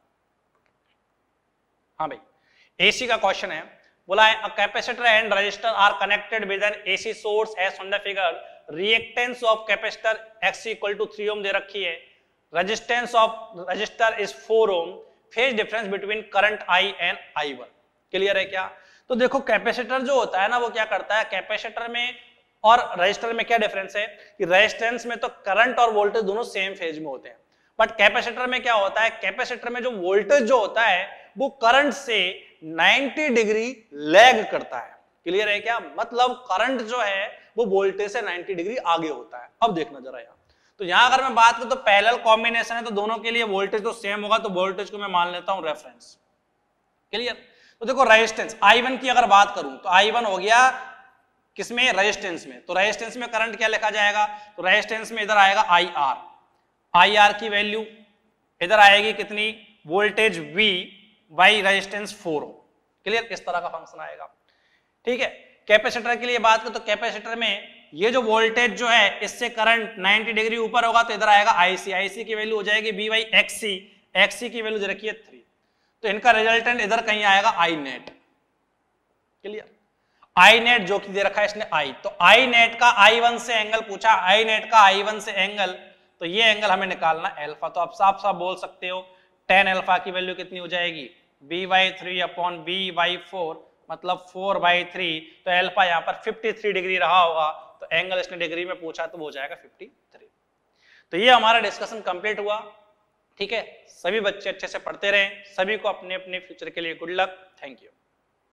हाँ भाई एसी का क्वेश्चन है, बोला है a capacitor and resistor are connected with an AC source as on the figure, reactance of capacitor X equal to three ohm दे रखी है, resistance of resistor is four ohm, phase difference between current I and I one, clear है क्या। तो देखो capacitor जो होता है ना वो क्या करता है, कैपेसिटर में और रजिस्टर में क्या डिफरेंस है कि रेजिस्टेंस में तो करंट और वोल्टेज दोनों सेम फेज में होते हैं, बट कैपेसिटर में क्या होता है, कैपेसिटर में जो वोल्टेज जो होता है वो करंट से नाइंटी डिग्री लैग करता है, क्लियर है क्या। मतलब करंट जो है वो वोल्टेज से नाइंटी डिग्री आगे होता है। अब देखना जरा यहाँ, तो यहाँ अगर मैं बात करूं तो पैरेलल कॉम्बिनेशन है तो दोनों के लिए वोल्टेज तो सेम होगा, तो वोल्टेज को मैं मान लेता हूं रेफरेंस, क्लियर। तो देखो रेजिस्टेंस आई वन की अगर बात करूं तो आई वन हो गया किसमें, रेजिस्टेंस में, तो रेजिस्टेंस में करंट क्या लिखा जाएगा, तो रेजिस्टेंस में इधर आएगा आई आर, आई आर की वैल्यू इधर आएगी कितनी, voltage V by resistance four, clear, इस तरह का फंक्शन आएगा, ठीक है। कैपेसिटर के लिए बात करें तो कैपेसिटर में ये जो वोल्टेज जो है इससे करंट नाइंटी डिग्री ऊपर होगा तो इधर आएगा आईसी, आईसी की वैल्यू हो जाएगी V बाई एक्सी, एक्सी की वैल्यू रखी है थ्री, तो इनका रिजल्टेंट इधर कहीं आएगा I net, clear. I net जो कि दे रखा है इसने आई, तो आई नेट का आई वन से एंगल पूछा, आई नेट का आई वन से एंगल, तो ये एंगल हमें निकालना एल्फा, तो आप साफ साफ बोल सकते हो टेन एल्फा की वैल्यू कितनी हो जाएगी, V by three upon V by four, मतलब फोर बाई थ्री, तो एल्फा यहाँ पर फिफ्टी थ्री डिग्री रहा होगा, तो एंगल इसने डिग्री में पूछा तो वो हो जाएगा फिफ्टी थ्री। तो ये हमारा डिस्कशन कंप्लीट हुआ, ठीक है। सभी बच्चे अच्छे से पढ़ते रहें, सभी को अपने अपने फ्यूचर के लिए गुड लक, थैंक यू।